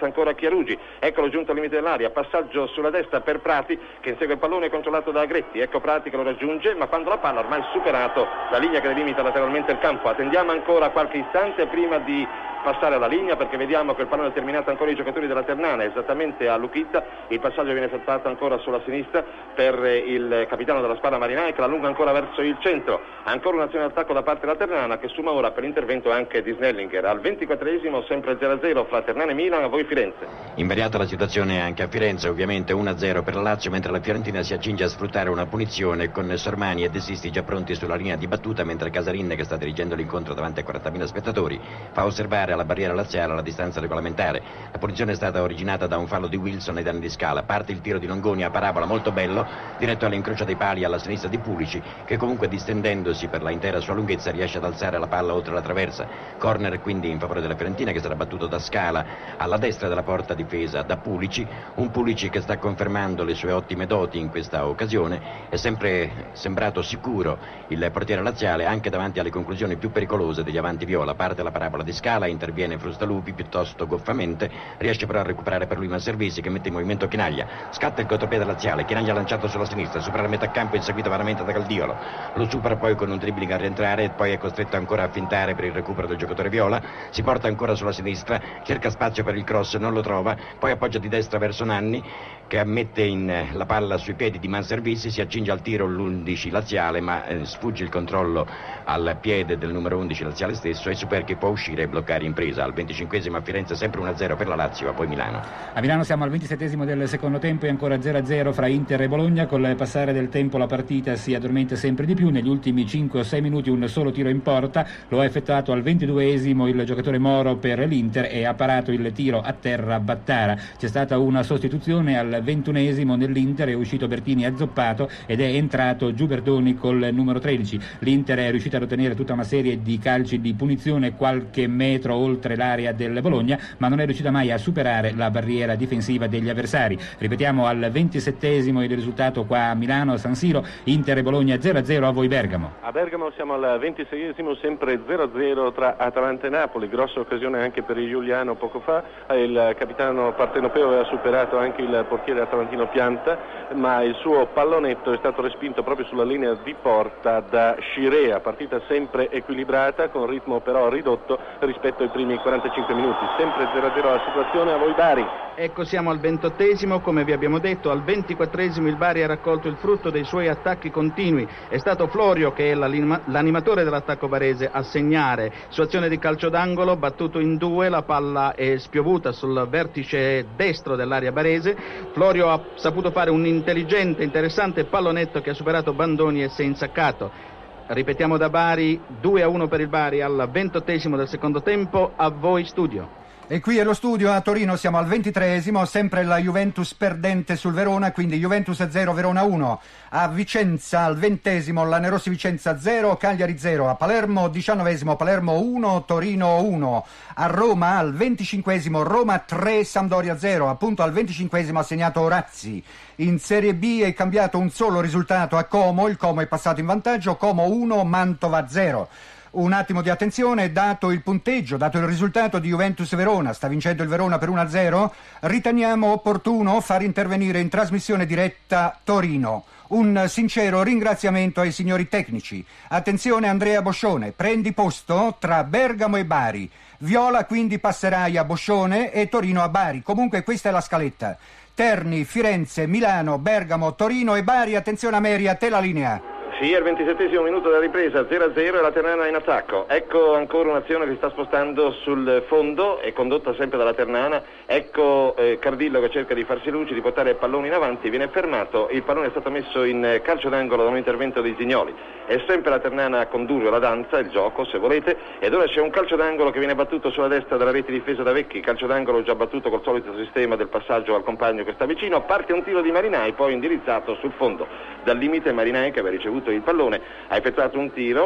ancora Chiarugi, eccolo giunto al limite dell'area, passaggio sulla destra per Prati che insegue il pallone controllato da Agretti, ecco Prati che lo raggiunge, ma quando la palla ormai superato la linea che delimita lateralmente il campo. Attendiamo ancora qualche istante prima di passare alla linea, perché vediamo che il pallone è terminato ancora i giocatori della Ternana, esattamente a Luchizza. Il passaggio viene effettuato ancora sulla sinistra per il capitano della squadra marinai che la allunga ancora verso il centro. Ancora un'azione d'attacco da parte della Ternana che suma ora per l'intervento anche di Snellinger. Al ventiquattresimo sempre zero a zero fra Ternana e Milan, a voi Firenze. Invariata la situazione anche a Firenze, ovviamente uno a zero per la Lazio, mentre la Fiorentina si accinge a sfruttare una punizione con Sormani e De Sisti già pronti sulla linea di battuta, mentre Casarin, che sta dirigendo l'incontro davanti a quarantamila spettatori, fa osservare alla barriera laziale la distanza regolamentare. La punizione è stata originata da un fallo di Wilson ai danni di Scala. Parte il tiro di Longoni a parabola molto bello, diretto all'incrocio dei pali alla sinistra di Pulici, che comunque distendendosi per la intera sua lunghezza riesce ad alzare la palla oltre la traversa. Corner quindi in favore della Fiorentina, che sarà battuto da Scala alla destra della porta difesa da Pulici, un Pulici che sta confermando le sue ottime doti in questa occasione. È sempre sembrato sicuro il portiere laziale anche davanti alle conclusioni più pericolose degli avanti viola. Parte la parabola di Scala, interviene Frustalupi piuttosto goffamente, riesce però a recuperare per lui Manservisi che mette in movimento Chinaglia. Scatta il contropiede laziale, Chinaglia lanciato sulla sinistra, supera la metà campo inseguito veramente da Caldiolo, lo supera poi con un dribbling a rientrare e poi è costretto ancora a fintare per il recupero del giocatore viola. Si porta ancora sulla sinistra, cerca spazio per il cross, non lo trova, poi appoggia di destra verso Nanni che mette in la palla sui piedi di Manservisi, si accinge al tiro l'undici laziale ma eh, sfugge il controllo al piede del numero undici laziale stesso e Superchi può uscire e bloccare in presa. Al venticinquesimo a Firenze sempre uno a zero per la Lazio, a poi Milano. A Milano siamo al ventisettesimo del secondo tempo e ancora zero a zero fra Inter e Bologna. Col passare del tempo la partita si addormenta sempre di più. Negli ultimi cinque o sei minuti un solo tiro in porta lo ha effettuato al ventiduesimo il giocatore Moro per l'Inter e ha parato il tiro a terra Battara. C'è stata una sostituzione al ventunesimo nell'Inter, è uscito Bertini azzoppato ed è entrato Giuberdoni col numero tredici. L'Inter è riuscita ad ottenere tutta una serie di calci di punizione qualche metro oltre l'area del Bologna, ma non è riuscita mai a superare la barriera difensiva degli avversari. Ripetiamo, al ventisettesimo il risultato qua a Milano, a San Siro, Inter e Bologna zero a zero. A voi Bergamo. A Bergamo siamo al ventiseiesimo, sempre zero a zero tra Atalanta e Napoli. Grossa occasione anche per il Giuliano poco fa, il capitano partenopeo aveva superato anche il portiere atalantino Pianta, ma il suo pallonetto è stato respinto proprio sulla linea di porta da Scirea. Partita sempre equilibrata, con ritmo però ridotto rispetto ai primi quarantacinque minuti. Sempre zero a zero la situazione, a voi Bari. Ecco, siamo al ventottesimo, come vi abbiamo detto. Al ventiquattresimo il Bari ha raccolto il frutto dei suoi attacchi continui. È stato Florio, che è l'anima- l'animatore dell'attacco barese, a segnare. Su azione di calcio d'angolo, battuto in due, la palla è spiovuta sul vertice destro dell'area barese. Florio ha saputo fare un intelligente, interessante pallonetto che ha superato Bandoni e si è insaccato. Ripetiamo da Bari, due a uno per il Bari al ventottesimo del secondo tempo. A voi studio. E qui è lo studio a Torino, siamo al ventitreesimo, sempre la Juventus perdente sul Verona, quindi Juventus zero, Verona uno. A Vicenza al ventesimo, Lanerossi Vicenza zero, Cagliari zero. A Palermo diciannovesimo, Palermo uno, Torino uno. A Roma al venticinquesimo, Roma tre, Sampdoria zero. Appunto al venticinquesimo ha segnato Orazzi. In Serie B è cambiato un solo risultato a Como, il Como è passato in vantaggio, Como uno, Mantova zero. Un attimo di attenzione, dato il punteggio, dato il risultato di Juventus-Verona, sta vincendo il Verona per uno a zero, riteniamo opportuno far intervenire in trasmissione diretta Torino. Un sincero ringraziamento ai signori tecnici. Attenzione Andrea Boscione, prendi posto tra Bergamo e Bari. Viola quindi passerai a Boscione e Torino a Bari. Comunque questa è la scaletta. Terni, Firenze, Milano, Bergamo, Torino e Bari. Attenzione Ameri, a te la linea. Sì, al ventisettesimo minuto della ripresa, zero a zero e la Ternana in attacco. Ecco ancora un'azione che si sta spostando sul fondo, è condotta sempre dalla Ternana. Ecco eh, Cardillo che cerca di farsi luce, di portare il pallone in avanti, viene fermato, il pallone è stato messo in calcio d'angolo da un intervento di Zignoli. È sempre la Ternana a condurre la danza, il gioco se volete, ed ora c'è un calcio d'angolo che viene battuto sulla destra dalla rete difesa da Vecchi, calcio d'angolo già battuto col solito sistema del passaggio al compagno che sta vicino. Parte un tiro di Marinai, poi indirizzato sul fondo dal limite. Marinai, che aveva ricevuto il pallone, ha effettuato un tiro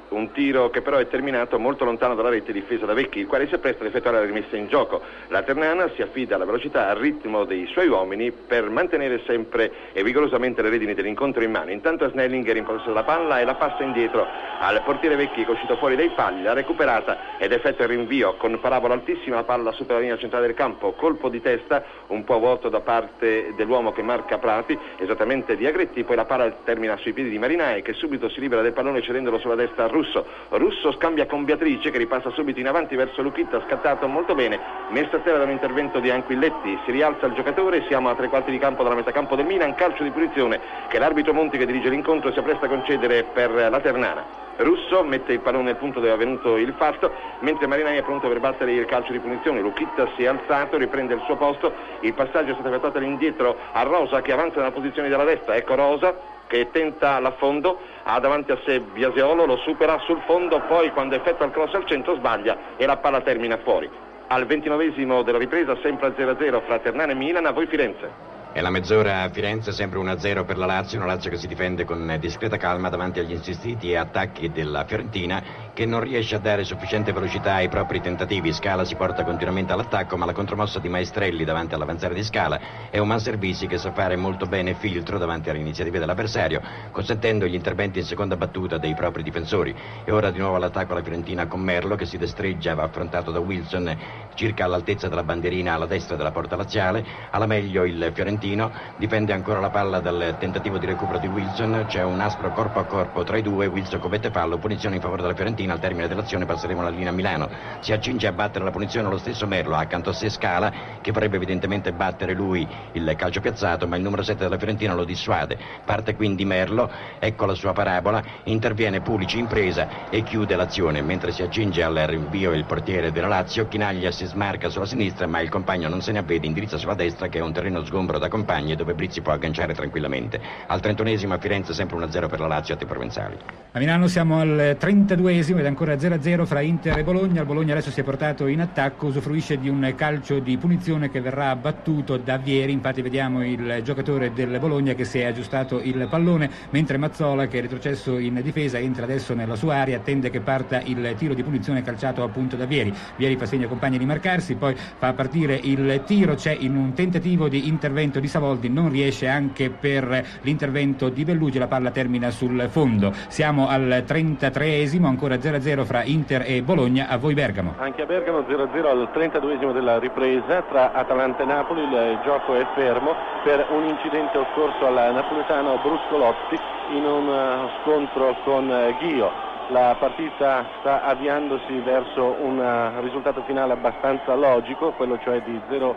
un tiro che però è terminato molto lontano dalla rete difesa da Vecchi, il quale si appresta ad effettuare la rimessa in gioco. La Ternana si affida alla velocità, al ritmo dei suoi uomini per mantenere sempre e vigorosamente le redini dell'incontro in mano. Intanto Snellinger in possesso della palla e la passa indietro al portiere Vecchi, che è uscito fuori dai pali, l'ha recuperata ed effettua il rinvio con parabola altissima, la palla supera la linea centrale del campo, colpo di testa un po' vuoto da parte dell'uomo che marca Prati, esattamente di Agretti, poi la palla termina sui piedi di Marinai, che subito si libera del pallone cedendolo sulla destra a Russo. Russo scambia con Beatrice, che ripassa subito in avanti verso Luchitta, scattato molto bene, messa a terra da un intervento di Anquilletti. Si rialza il giocatore, siamo a tre quarti di campo dalla metà campo del Milan, calcio di punizione che l'arbitro Monti, che dirige l'incontro, si appresta a concedere per la Ternana. Russo mette il pallone nel punto dove è avvenuto il fatto, mentre Marinai è pronto per battere il calcio di punizione. Luchitta si è alzato, riprende il suo posto, il passaggio è stato effettuato all'indietro a Rosa, che avanza nella posizione della destra. Ecco Rosa che tenta l'affondo, ha davanti a sé Biasiolo, lo supera sul fondo, poi quando effettua il cross al centro sbaglia e la palla termina fuori. Al ventinovesimo della ripresa, sempre a zero a zero fra Ternana e Milan. A voi Firenze. È la mezz'ora a Firenze, sempre uno a zero per la Lazio, una Lazio che si difende con discreta calma davanti agli insistiti e attacchi della Fiorentina, che non riesce a dare sufficiente velocità ai propri tentativi. Scala si porta continuamente all'attacco, ma la contromossa di Maestrelli davanti all'avanzare di Scala è un Manservisi che sa fare molto bene filtro davanti alle iniziative dell'avversario, consentendo gli interventi in seconda battuta dei propri difensori. E ora di nuovo all'attacco la Fiorentina con Merlo, che si destreggia, va affrontato da Wilson circa all'altezza della bandierina alla destra della porta laziale. Alla meglio il Fiorentino, difende ancora la palla dal tentativo di recupero di Wilson, c'è un aspro corpo a corpo tra i due, Wilson commette fallo, punizione in favore della Fiorentina. Al termine dell'azione passeremo la linea Milano, si accinge a battere la punizione lo stesso Merlo, accanto a sé Scala, che vorrebbe evidentemente battere lui il calcio piazzato, ma il numero sette della Fiorentina lo dissuade. Parte quindi Merlo, ecco la sua parabola, interviene Pulici in presa e chiude l'azione, mentre si accinge al rinvio il portiere della Lazio. Chinaglia si smarca sulla sinistra, ma il compagno non se ne avvede, indirizza sulla destra, che è un terreno sgombro da compagni dove Brizzi può agganciare tranquillamente. Al trentunesimo a Firenze sempre uno a zero per la Lazio a te Provenzali. A Milano siamo al trentaduesimo ed ancora zero a zero fra Inter e Bologna. Il Bologna adesso si è portato in attacco, usufruisce di un calcio di punizione che verrà battuto da Vieri. Infatti vediamo il giocatore del Bologna che si è aggiustato il pallone, mentre Mazzola, che è retrocesso in difesa, entra adesso nella sua area, attende che parta il tiro di punizione calciato appunto da Vieri. Vieri fa segno ai compagni di marcarsi, poi fa partire il tiro, c'è in un tentativo di intervento di Savoldi, non riesce anche per l'intervento di Bellugi, la palla termina sul fondo. Siamo al trentatreesimo, ancora zero a zero fra Inter e Bologna. A voi Bergamo. Anche a Bergamo zero a zero al trentaduesimo della ripresa tra Atalanta e Napoli. Il gioco è fermo per un incidente occorso al napoletano Bruscolotti in un scontro con Ghio. La partita sta avviandosi verso un risultato finale abbastanza logico, quello cioè di zero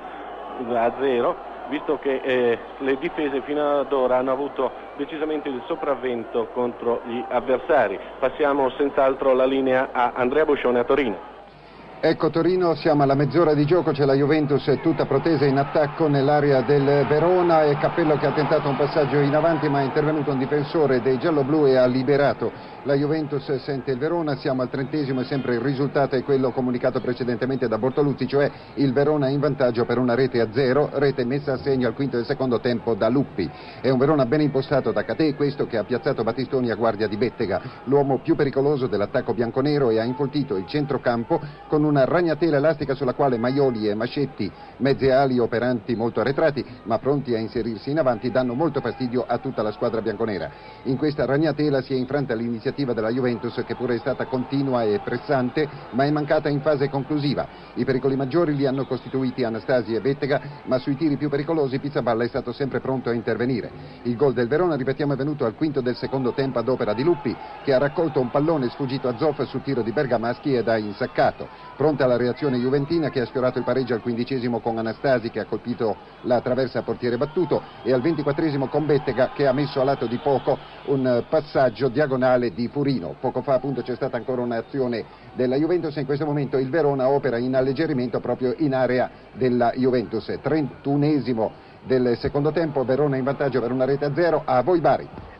a zero, visto che eh, le difese fino ad ora hanno avuto decisamente il sopravvento contro gli avversari. Passiamo senz'altro la linea a Andrea Boscione a Torino. Ecco Torino, siamo alla mezz'ora di gioco, c'è la Juventus tutta protesa in attacco nell'area del Verona, e Cappello che ha tentato un passaggio in avanti, ma è intervenuto un difensore dei gialloblu e ha liberato la Juventus. Sente il Verona, siamo al trentesimo e sempre il risultato è quello comunicato precedentemente da Bortoluzzi, cioè il Verona in vantaggio per una rete a zero, rete messa a segno al quinto del secondo tempo da Luppi. È un Verona ben impostato da Catè, questo che ha piazzato Battistoni a guardia di Bettega, l'uomo più pericoloso dell'attacco bianconero, e ha infoltito il centrocampo con una ragnatela elastica sulla quale Maioli e Mascetti, mezze ali operanti molto arretrati ma pronti a inserirsi in avanti, danno molto fastidio a tutta la squadra bianconera. In questa ragnatela si è infranta l'iniziativa della Juventus, che pure è stata continua e pressante, ma è mancata in fase conclusiva. I pericoli maggiori li hanno costituiti Anastasi e Bettega, ma sui tiri più pericolosi Pizzaballa è stato sempre pronto a intervenire. Il gol del Verona, ripetiamo, è venuto al quinto del secondo tempo ad opera di Luppi, che ha raccolto un pallone sfuggito a Zoff sul tiro di Bergamaschi ed ha insaccato. Pronta la reazione juventina, che ha sfiorato il pareggio al quindicesimo con Anastasi, che ha colpito la traversa a portiere battuto, e al ventiquattresimo con Bettega, che ha messo a lato di poco un passaggio diagonale di Furino. Poco fa appunto c'è stata ancora un'azione della Juventus, e in questo momento il Verona opera in alleggerimento proprio in area della Juventus. trentunesimo del secondo tempo, Verona in vantaggio per una rete a zero. A voi Bari.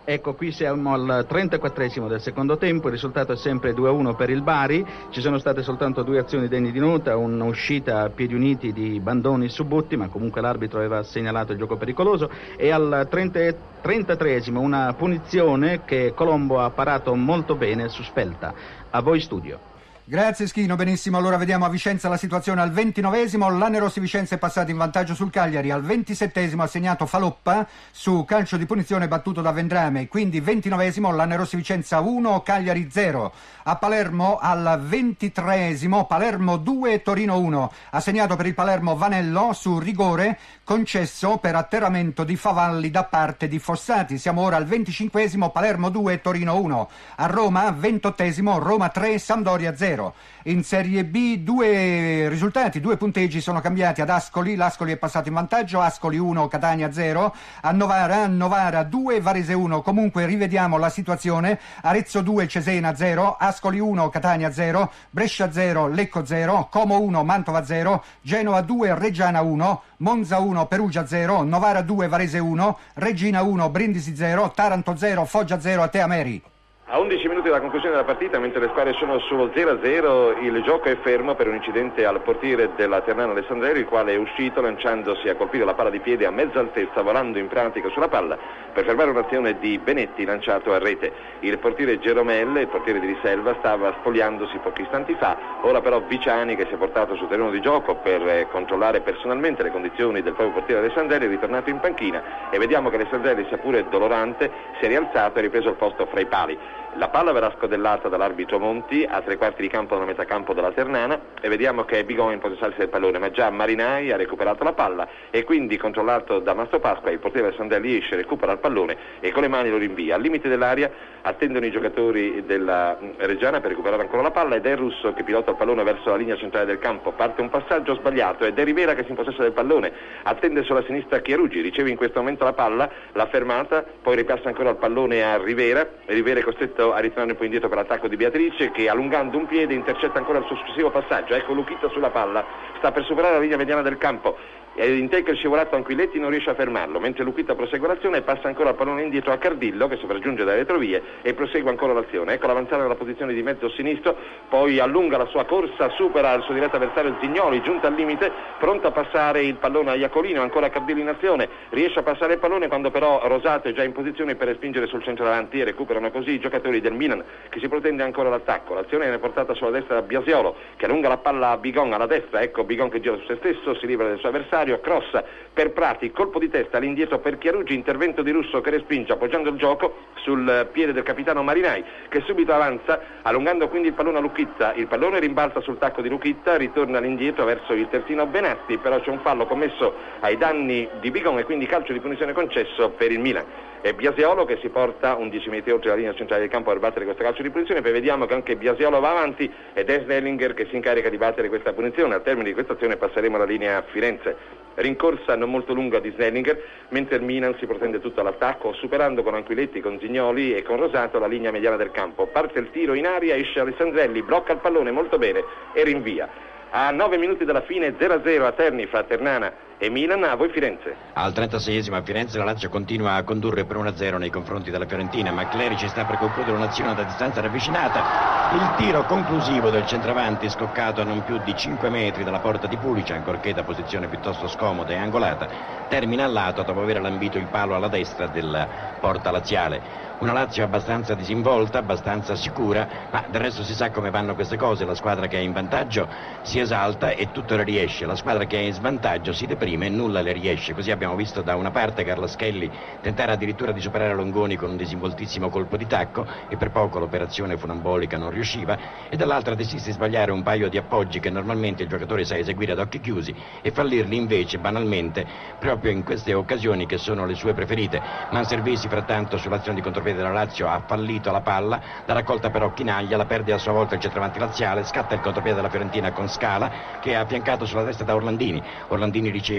Ecco, qui siamo al trentaquattresimo del secondo tempo, il risultato è sempre due a uno per il Bari, ci sono state soltanto due azioni degne di nota, un'uscita a piedi uniti di Bandoni su Butti, ma comunque l'arbitro aveva segnalato il gioco pericoloso, e al trentatreesimo una punizione che Colombo ha parato molto bene su Spelta. A voi studio. Grazie Schino, benissimo. Allora vediamo a Vicenza la situazione al ventinovesimo. Lanerossi Vicenza è passato in vantaggio sul Cagliari. Al ventisettesimo ha segnato Faloppa su calcio di punizione battuto da Vendrame. Quindi ventinovesimo, Lanerossi Vicenza uno, Cagliari zero. A Palermo al ventitreesimo, Palermo due, Torino uno. Ha segnato per il Palermo Vanello su rigore concesso per atterramento di Favalli da parte di Fossati. Siamo ora al venticinquesimo, Palermo due, Torino uno. A Roma, ventottesimo, Roma tre, Sampdoria zero. In Serie B due risultati, due punteggi sono cambiati ad Ascoli, l'Ascoli è passato in vantaggio, Ascoli uno, Catania zero, a Novara, Novara due, Varese uno. Comunque rivediamo la situazione: Arezzo due, Cesena zero, Ascoli uno, Catania zero, Brescia zero, Lecco zero, Como uno, Mantova zero, Genova due, Reggiana uno, Monza uno, Perugia zero, Novara due, Varese uno, Reggina uno, Brindisi zero, Taranto zero, Foggia zero. A te Ameri. A undici minuti dalla conclusione della partita, mentre le squadre sono sullo zero a zero, il gioco è fermo per un incidente al portiere della Ternana Alessandrelli, il quale è uscito lanciandosi a colpire la palla di piede a mezza altezza, volando in pratica sulla palla per fermare un'azione di Benetti lanciato a rete. Il portiere Geromelle, il portiere di Riselva, stava spogliandosi pochi istanti fa. Ora però Viciani, che si è portato sul terreno di gioco per controllare personalmente le condizioni del proprio portiere Alessandrelli, è ritornato in panchina e vediamo che Alessandrelli, sia pure dolorante, si è rialzato e ha ripreso il posto fra i pali. La palla verrà scodellata dall'arbitro Monti a tre quarti di campo dalla metà campo della Ternana e vediamo che è Bigon in possessorsi del pallone, ma già Marinai ha recuperato la palla e quindi, controllato da Mastro Pasqua, il portiere Alessandrelli esce, recupera il pallone e con le mani lo rinvia. Al limite dell'area attendono i giocatori della Reggiana per recuperare ancora la palla ed è Russo che pilota il pallone verso la linea centrale del campo. Parte un passaggio sbagliato ed è Rivera che si impossessa del pallone, attende sulla sinistra Chiarugi, riceve in questo momento la palla, l'ha fermata, poi ripassa ancora il pallone a Rivera e Rivera è costretto a ritornare un po' indietro per l'attacco di Beatrice, che allungando un piede intercetta ancora il suo successivo passaggio. Ecco Luchita sulla palla, sta per superare la linea mediana del campo e in take il scivolato Anquiletti non riesce a fermarlo, mentre Luchita prosegue l'azione e passa ancora il pallone indietro a Cardillo, che sopraggiunge dalle retrovie e prosegue ancora l'azione. Ecco l'avanzare nella posizione di mezzo sinistro, poi allunga la sua corsa, supera il suo diretto avversario Zignoli, giunta al limite, pronto a passare il pallone a Iacolino, ancora Cardillo in azione, riesce a passare il pallone quando però Rosato è già in posizione per respingere sul centro davanti e recuperano così i giocatori del Milan, che si protende ancora l'attacco. L'azione viene portata sulla destra da Biasiolo, che allunga la palla a Bigon alla destra. Ecco Bigon che gira su se stesso, si libera del suo avversario, cross per Prati, colpo di testa all'indietro per Chiarugi, intervento di Russo che respinge appoggiando il gioco sul piede del capitano Marinai, che subito avanza allungando quindi il pallone a Luchizza. Il pallone rimbalza sul tacco di Luchizza, ritorna all'indietro verso il terzino Benatti, però c'è un fallo commesso ai danni di Bigon e quindi calcio di punizione concesso per il Milan. È Biasiolo che si porta undici metri oltre la linea centrale del campo per battere questo calcio di punizione. Poi vediamo che anche Biasiolo va avanti ed è Snellinger che si incarica di battere questa punizione. Al termine di questa azione passeremo alla linea a Firenze. Rincorsa non molto lunga di Snellinger, mentre il Milan si protende tutto all'attacco, superando con Anquiletti, con Zignoli e con Rosato la linea mediana del campo. Parte il tiro in aria, esce Alessandrelli, blocca il pallone molto bene e rinvia. A nove minuti dalla fine, zero a zero a Terni fra Ternana e Milan. A voi Firenze. Al trentaseiesimo a Firenze la Lazio continua a condurre per uno a zero nei confronti della Fiorentina, ma Clerici sta per concludere un'azione da distanza ravvicinata. Il tiro conclusivo del centravanti, scoccato a non più di cinque metri dalla porta di Pulice, ancorché da posizione piuttosto scomoda e angolata, termina al lato dopo aver lambito il palo alla destra della porta laziale. Una Lazio abbastanza disinvolta, abbastanza sicura, ma del resto si sa come vanno queste cose. La squadra che è in vantaggio si esalta e tutto le riesce, la squadra che è in svantaggio si deprime e nulla le riesce. Così abbiamo visto da una parte Carlaschelli tentare addirittura di superare Longoni con un disinvoltissimo colpo di tacco e per poco l'operazione funambolica non riusciva, e dall'altra De Sisti sbagliare un paio di appoggi che normalmente il giocatore sa eseguire ad occhi chiusi e fallirli invece banalmente proprio in queste occasioni che sono le sue preferite. Manservisi frattanto sull'azione di contropiede della Lazio ha fallito la palla, la raccolta però Chinaglia, la perde a sua volta il centravanti laziale, scatta il contropiede della Fiorentina con Scala che è affiancato sulla destra da Orlandini. Orlandini riceve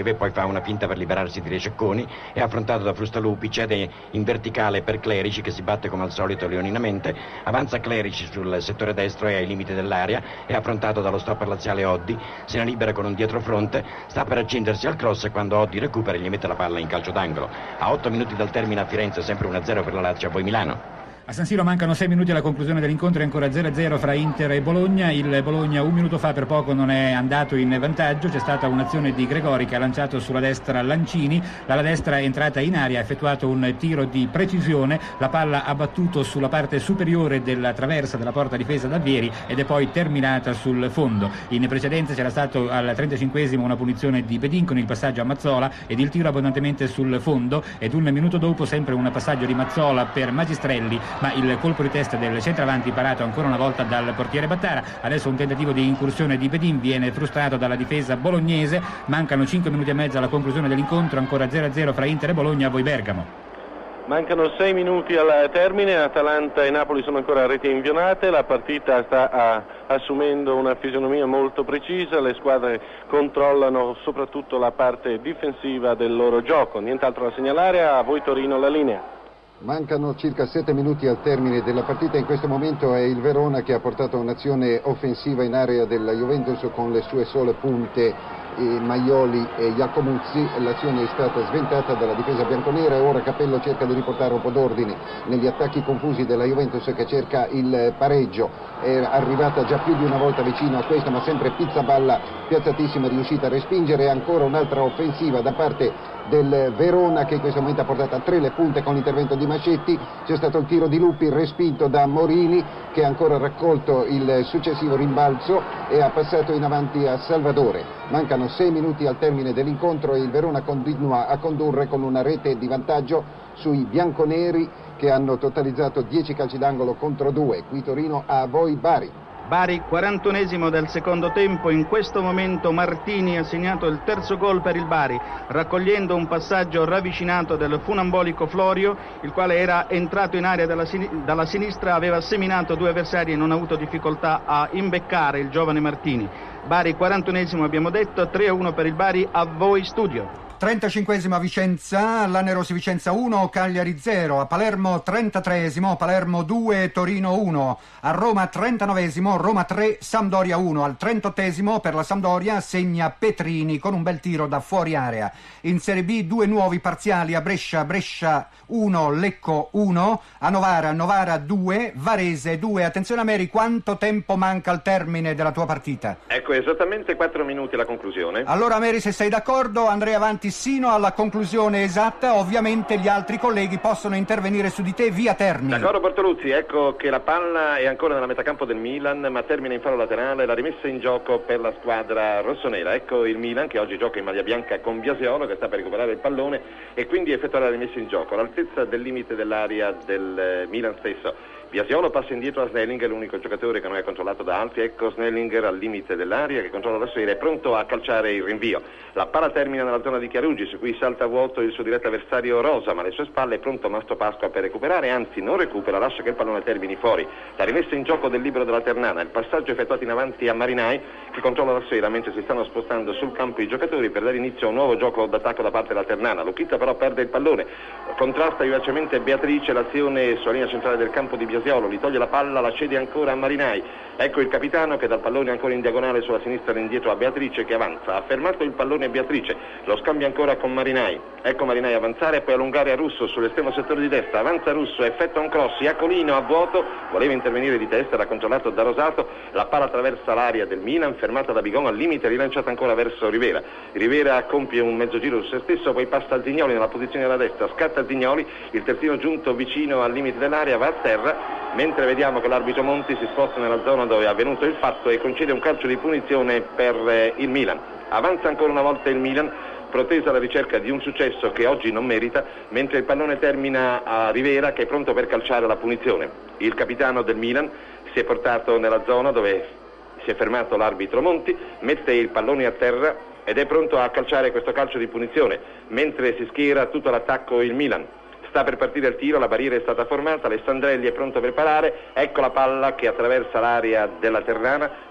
riceve, poi fa una finta per liberarsi di Rececconi, è affrontato da Frustalupi, cede in verticale per Clerici che si batte come al solito leoninamente, avanza Clerici sul settore destro e ai limiti dell'area, è affrontato dallo stopper laziale Oddi, se ne libera con un dietrofronte, sta per accendersi al cross e quando Oddi recupera gli mette la palla in calcio d'angolo. A otto minuti dal termine a Firenze sempre uno a zero per la Lazio, poi Milano. A San Siro mancano sei minuti alla conclusione dell'incontro, è ancora zero a zero fra Inter e Bologna. Il Bologna un minuto fa per poco non è andato in vantaggio, c'è stata un'azione di Gregori che ha lanciato sulla destra Lancini, dalla destra è entrata in aria, ha effettuato un tiro di precisione, la palla ha battuto sulla parte superiore della traversa della porta difesa da Vieri ed è poi terminata sul fondo. In precedenza c'era stato al trentacinquesimo una punizione di Bedin con il passaggio a Mazzola ed il tiro abbondantemente sul fondo, ed un minuto dopo sempre un passaggio di Mazzola per Magistrelli, ma il colpo di testa del centravanti parato ancora una volta dal portiere Battara. Adesso un tentativo di incursione di Bedin viene frustrato dalla difesa bolognese, mancano cinque minuti e mezzo alla conclusione dell'incontro, ancora zero a zero fra Inter e Bologna. A voi Bergamo. Mancano sei minuti al termine, Atalanta e Napoli sono ancora a reti invionate, la partita sta a, assumendo una fisionomia molto precisa, le squadre controllano soprattutto la parte difensiva del loro gioco, nient'altro da segnalare. A voi Torino la linea. Mancano circa sette minuti al termine della partita, in questo momento è il Verona che ha portato un'azione offensiva in area della Juventus con le sue sole punte eh, Maioli e Iacomuzzi. L'azione è stata sventata dalla difesa bianconera e ora Capello cerca di riportare un po' d'ordine negli attacchi confusi della Juventus che cerca il pareggio. È arrivata già più di una volta vicino a questo, ma sempre Pizzaballa piazzatissima, è riuscita a respingere. Ancora un'altra offensiva da parte del Verona che in questo momento ha portato a tre le punte con l'intervento di Mascetti. C'è stato il tiro di Lupi respinto da Morini che ha ancora raccolto il successivo rimbalzo e ha passato in avanti a Salvadore. Mancano sei minuti al termine dell'incontro e il Verona continua a condurre con una rete di vantaggio sui bianconeri che hanno totalizzato dieci calci d'angolo contro due. Qui Torino, a voi Bari. Bari, quarantunesimo del secondo tempo, in questo momento Martini ha segnato il terzo gol per il Bari, raccogliendo un passaggio ravvicinato del funambolico Florio, il quale era entrato in area dalla, sin- dalla sinistra, aveva seminato due avversari e non ha avuto difficoltà a imbeccare il giovane Martini. Bari, quarantunesimo abbiamo detto, tre a uno per il Bari, a voi studio. trentacinquesima Vicenza, Lanerossi Vicenza uno, Cagliari zero, a Palermo trentatreesimo, Palermo due, Torino uno, a Roma trentanovesimo, Roma tre, Sampdoria uno, al trentottesimo per la Sampdoria segna Petrini con un bel tiro da fuori area. In Serie B due nuovi parziali, a Brescia, Brescia uno, Lecco uno, a Novara, Novara due, Varese due. Attenzione Ameri, quanto tempo manca al termine della tua partita? Ecco, esattamente quattro minuti alla conclusione. Allora Ameri, se sei d'accordo andrei avanti sino alla conclusione esatta, ovviamente gli altri colleghi possono intervenire su di te via Terni. D'accordo Bortoluzzi, ecco che la palla è ancora nella metacampo del Milan, ma termina in fallo laterale, la rimessa in gioco per la squadra rossonera. Ecco il Milan che oggi gioca in maglia bianca con Biasiolo che sta per recuperare il pallone e quindi effettuare la rimessa in gioco all'altezza del limite dell'area del Milan stesso. Biasiolo passa indietro a Snellinger, l'unico giocatore che non è controllato da altri. Ecco Snellinger al limite dell'area che controlla la sfera, è pronto a calciare il rinvio. La palla termina nella zona di Chiaruggi, su cui salta a vuoto il suo diretto avversario Rosa, ma alle sue spalle è pronto Mastro Pasqua per recuperare, anzi non recupera, lascia che il pallone termini fuori. La rimessa in gioco del libero della Ternana, il passaggio effettuato in avanti a Marinai che controlla la sfera mentre si stanno spostando sul campo i giocatori per dare inizio a un nuovo gioco d'attacco da parte della Ternana. Lucchizza però perde il pallone, contrasta vivacemente Beatrice l'azione sulla linea centrale del campo di Biasiolo, gli toglie la palla, la cede ancora a Marinai. Ecco il capitano che dal pallone ancora in diagonale sulla sinistra indietro a Beatrice che avanza, ha fermato il pallone a Beatrice, lo scambia ancora con Marinai. Ecco Marinai avanzare e poi allungare a Russo sull'estremo settore di destra, avanza Russo, effettua un cross, Iacolino a vuoto, voleva intervenire di testa, era controllato da Rosato, la palla attraversa l'area del Milan, fermata da Bigon al limite, rilanciata ancora verso Rivera. Rivera compie un mezzo giro su se stesso, poi passa a Zignoli nella posizione della destra, scatta Zignoli, il terzino giunto vicino al limite dell'area va a terra, mentre vediamo che l'arbitro Monti si sposta nella zona dove è avvenuto il fatto e concede un calcio di punizione per eh, il Milan. Avanza ancora una volta il Milan, protesa alla ricerca di un successo che oggi non merita, mentre il pallone termina a Rivera che è pronto per calciare la punizione. Il capitano del Milan si è portato nella zona dove si è fermato l'arbitro Monti, mette il pallone a terra ed è pronto a calciare questo calcio di punizione, mentre si schiera tutto l'attacco il Milan. Sta per partire il tiro, la barriera è stata formata, Alessandrelli è pronto per parare, ecco la palla che attraversa l'area della Ternana,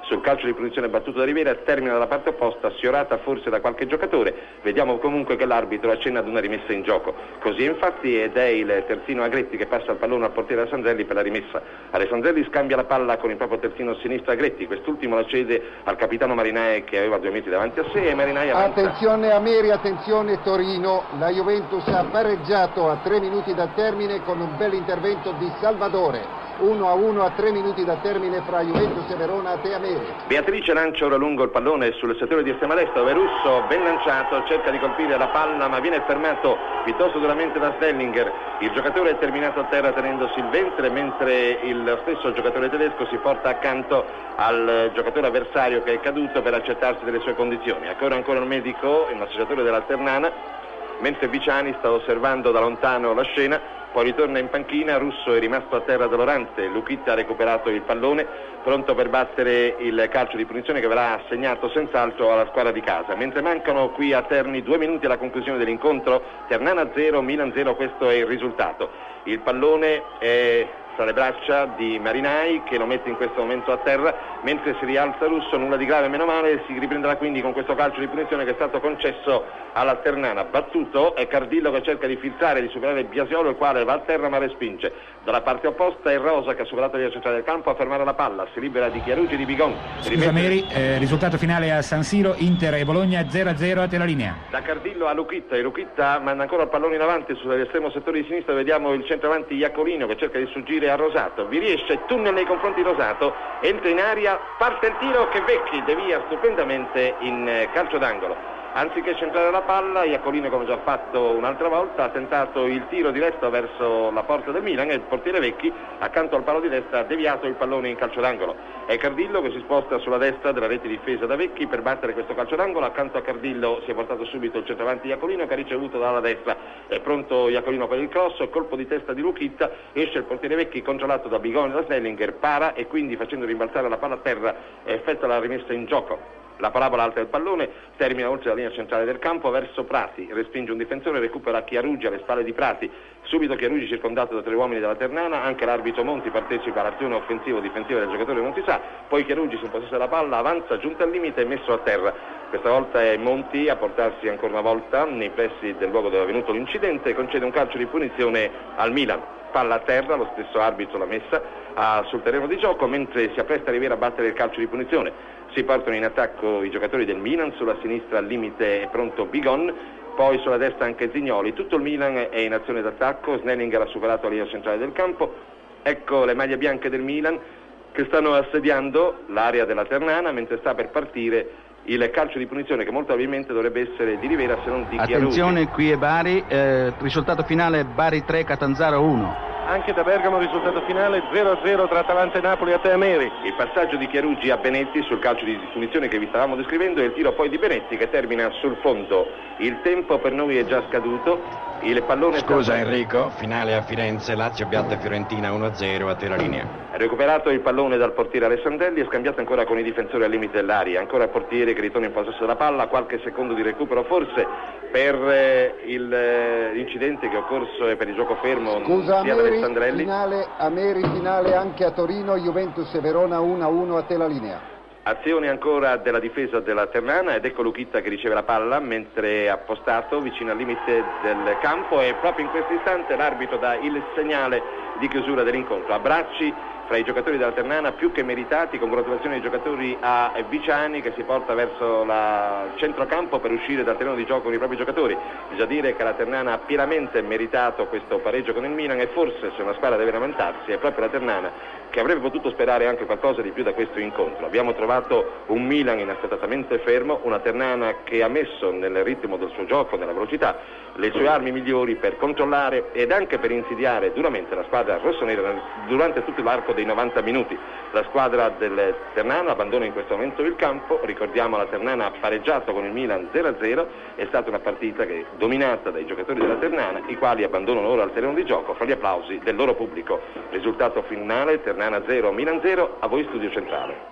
sul calcio di punizione battuto da Rivera, termina dalla parte opposta, sfiorata forse da qualche giocatore. Vediamo comunque che l'arbitro accenna ad una rimessa in gioco. Così infatti, ed è il terzino Agretti che passa il pallone al portiere Alessandrelli per la rimessa. Alessandrelli scambia la palla con il proprio terzino sinistro Agretti, quest'ultimo la cede al capitano Marinai che aveva due metri davanti a sé e Marinai avanza. Attenzione Ameri, attenzione Torino, la Juventus ha pareggiato a tre minuti dal termine con un bel intervento di Salvadore. uno a uno a tre minuti da termine fra Juventus e Verona. A te Ameri. Beatrice lancia ora lungo il pallone sul settore di estrema destra dove Russo, ben lanciato, cerca di colpire la palla ma viene fermato piuttosto duramente da Stellinger. Il giocatore è terminato a terra tenendosi il ventre, mentre il stesso giocatore tedesco si porta accanto al giocatore avversario che è caduto per accertarsi delle sue condizioni. Ancora ancora il medico, il massaggiatore della Ternana, mentre Viciani sta osservando da lontano la scena. Poi ritorna in panchina, Russo è rimasto a terra dolorante, Luchitta ha recuperato il pallone, pronto per battere il calcio di punizione che verrà assegnato senz'altro alla squadra di casa. Mentre mancano qui a Terni due minuti alla conclusione dell'incontro, Ternana zero, Milan zero, questo è il risultato. Il pallone è tra le braccia di Marinai che lo mette in questo momento a terra, mentre si rialza Russo, nulla di grave meno male, si riprenderà quindi con questo calcio di punizione che è stato concesso alla Ternana. Battuto è Cardillo che cerca di filtrare, di superare Biasiolo, il quale va a terra ma respinge. Dalla parte opposta è Rosa che ha superato la centrale del campo a fermare la palla, si libera di Chiarugi e di Bigon. Scusa Meri, eh, risultato finale a San Siro, Inter e Bologna zero a zero, a te la linea. Da Cardillo a Luchitta, e Luchitta manda ancora il pallone in avanti sull'estremo settore di sinistra, vediamo il centravanti Iacolino che cerca di sfuggire a Rosato, vi riesce, tunnel nei confronti di Rosato, entra in aria, parte il tiro che Vecchi devia stupendamente in calcio d'angolo. Anziché centrare la palla, Iacolino, come già fatto un'altra volta, ha tentato il tiro diretto verso la porta del Milan e il portiere Vecchi, accanto al palo di destra, ha deviato il pallone in calcio d'angolo. È Cardillo che si sposta sulla destra della rete difesa da Vecchi per battere questo calcio d'angolo. Accanto a Cardillo si è portato subito il centravanti Iacolino che ha ricevuto dalla destra. È pronto Iacolino per il cross, colpo di testa di Luchitta, esce il portiere Vecchi controllato da Bigoni e da Snellinger, para e quindi facendo rimbalzare la palla a terra effettua la rimessa in gioco. La parabola alta del pallone termina oltre la linea centrale del campo verso Prati, respinge un difensore, recupera Chiarugi alle spalle di Prati, subito Chiarugi circondato da tre uomini della Ternana, anche l'arbitro Monti partecipa all'azione offensivo-difensiva del giocatore Montisà, poi Chiarugi si impossessa la palla, avanza giunta al limite e messo a terra. Questa volta è Monti a portarsi ancora una volta nei pressi del luogo dove è avvenuto l'incidente e concede un calcio di punizione al Milan. Palla a terra, lo stesso arbitro l'ha messa ah, sul terreno di gioco mentre si appresta a Rivera a battere il calcio di punizione. Si portano in attacco i giocatori del Milan, sulla sinistra al limite è pronto Bigon, poi sulla destra anche Zignoli. Tutto il Milan è in azione d'attacco, Snellinger ha superato la linea centrale del campo. Ecco le maglie bianche del Milan che stanno assediando l'area della Ternana mentre sta per partire il calcio di punizione che molto probabilmente dovrebbe essere di Rivera se non di Chiarugi. Attenzione, qui è Bari, eh, risultato finale Bari tre, Catanzaro uno. Anche da Bergamo risultato finale zero a zero tra Atalanta e Napoli, a te Ameri. Il passaggio di Chiarugi a Benetti sul calcio di punizione che vi stavamo descrivendo e il tiro poi di Benetti che termina sul fondo. Il tempo per noi è già scaduto. Il pallone Scusa stato... Enrico, finale a Firenze, Lazio batte Fiorentina uno a zero, a te la linea. Ha recuperato il pallone dal portiere Alessandelli e scambiato ancora con i difensori al limite dell'aria. Ancora il portiere che ritorna in possesso della palla, qualche secondo di recupero forse per eh, il, eh, l'incidente che è occorso e per il gioco fermo. Scusa sia Ameri, Alessandrelli. finale, Ameri finale anche a Torino, Juventus e Verona uno a uno, a te la linea. Azione ancora della difesa della Ternana ed ecco Luchitta che riceve la palla mentre è appostato vicino al limite del campo e proprio in questo istante l'arbitro dà il segnale di chiusura dell'incontro. Abbracci fra i giocatori della Ternana più che meritati, congratulazioni ai giocatori a Viciani che si porta verso il centrocampo per uscire dal terreno di gioco con i propri giocatori. Bisogna dire che la Ternana ha pienamente meritato questo pareggio con il Milan e forse se una squadra deve lamentarsi è proprio la Ternana che avrebbe potuto sperare anche qualcosa di più da questo incontro. Abbiamo trovato un Milan inaspettatamente fermo, una Ternana che ha messo nel ritmo del suo gioco, nella velocità, le sue armi migliori per controllare ed anche per insidiare duramente la squadra rossonera durante tutto l'arco dei novanta minuti. La squadra del Ternana abbandona in questo momento il campo, ricordiamo la Ternana ha pareggiato con il Milan zero a zero, è stata una partita che è dominata dai giocatori della Ternana, i quali abbandonano ora il terreno di gioco fra gli applausi del loro pubblico. Risultato finale Ternana zero, Milan zero, a voi Studio Centrale.